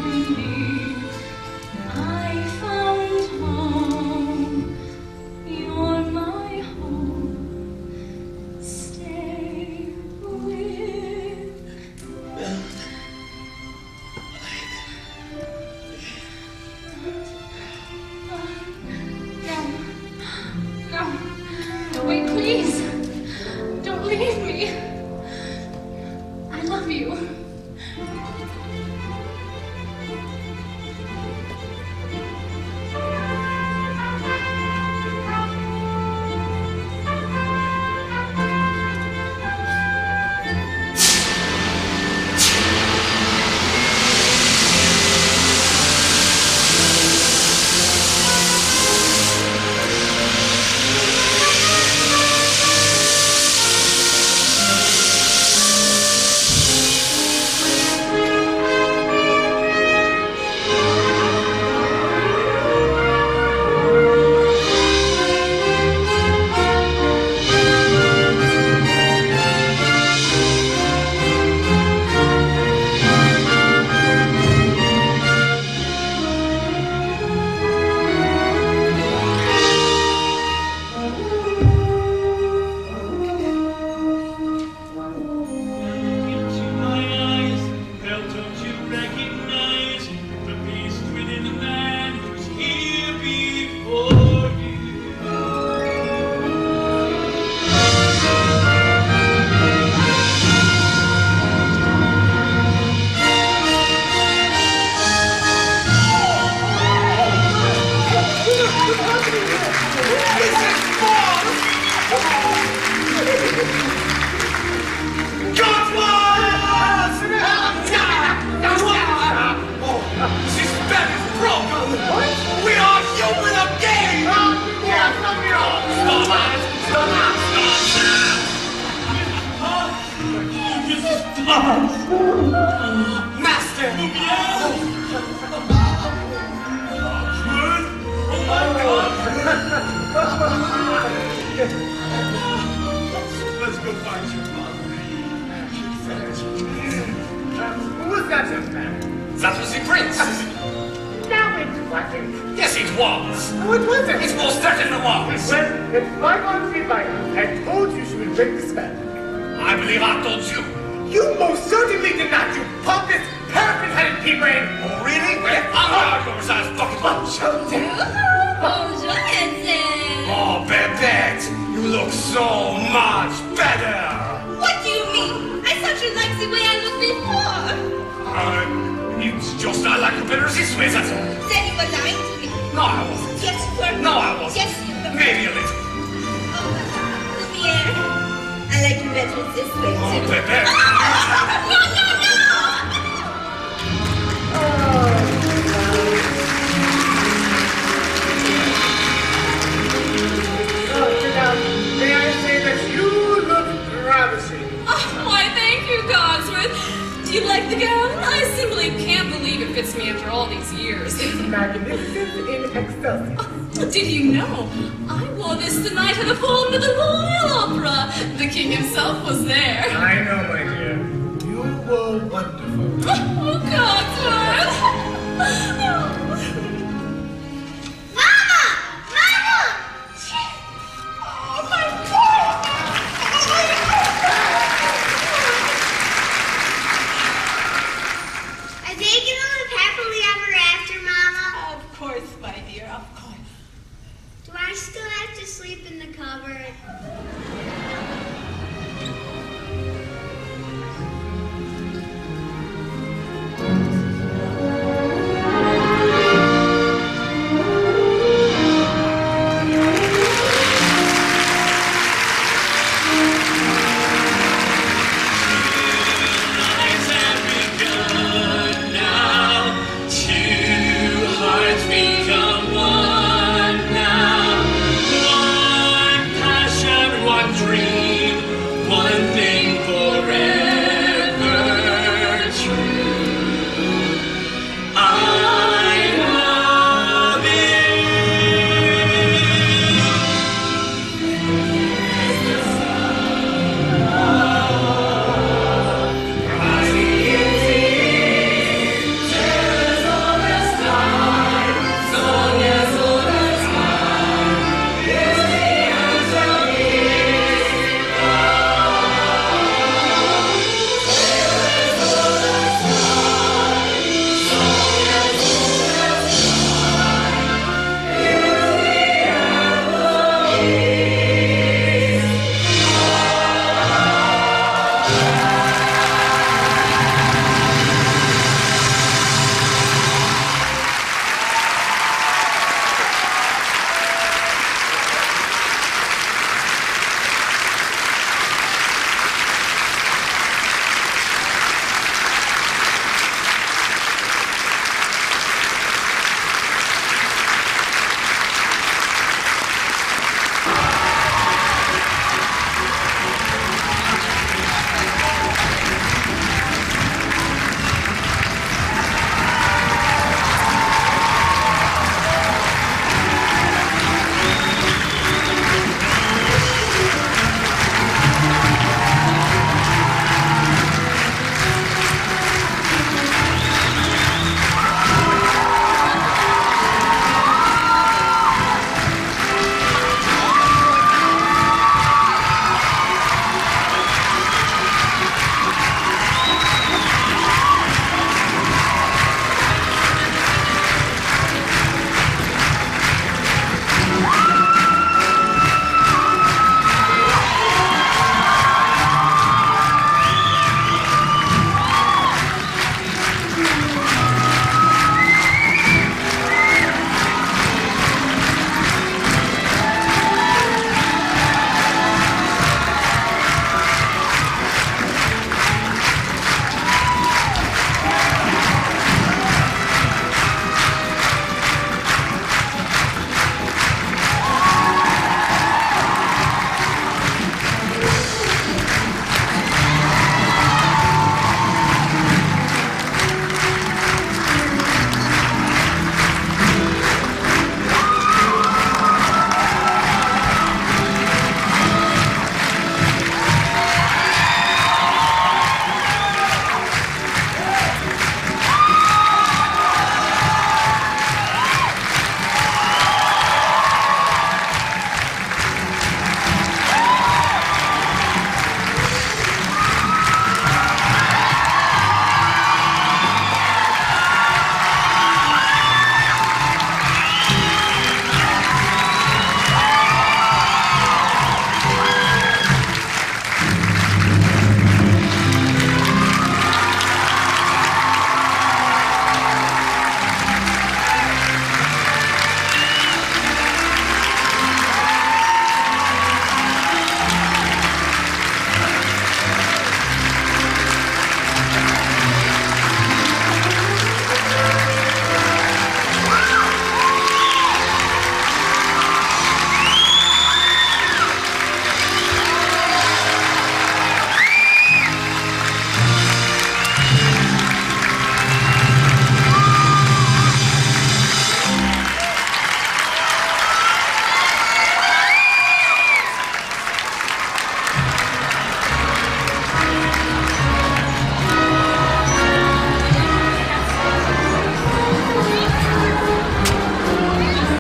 that young man? That was the prince. Now it wasn't. Yes, it was. No, it wasn't. It most certainly was. Well, it's bygones be bygones. I told you she would break the spell. I believe I told you. You most certainly did not, you pompous, parrot-headed pea-brain. Oh, really? Well, I'm not yours, I was fucking Bonjour, Bonjour, Hanson. Oh, Babette, you look so much better. What do you mean? I thought you liked the way I looked before. Uh, it's just I like you better this way, that's all. Then you were lying to me. No, I wasn't. Yes, you were. No, I wasn't. Yes, you were. Maybe a little. Oh, Lumiere. I like you better this way, Oh, too. Babette. No, no, no! May I say that you look ravishing? Oh, why, thank you, Cogsworth. Do you like the gown? I simply can't believe it fits me after all these years. Magnificent in excelsis. Oh, did you know? I wore this the night I performed at the Royal Opera. The king himself was there. I know, my dear. You were one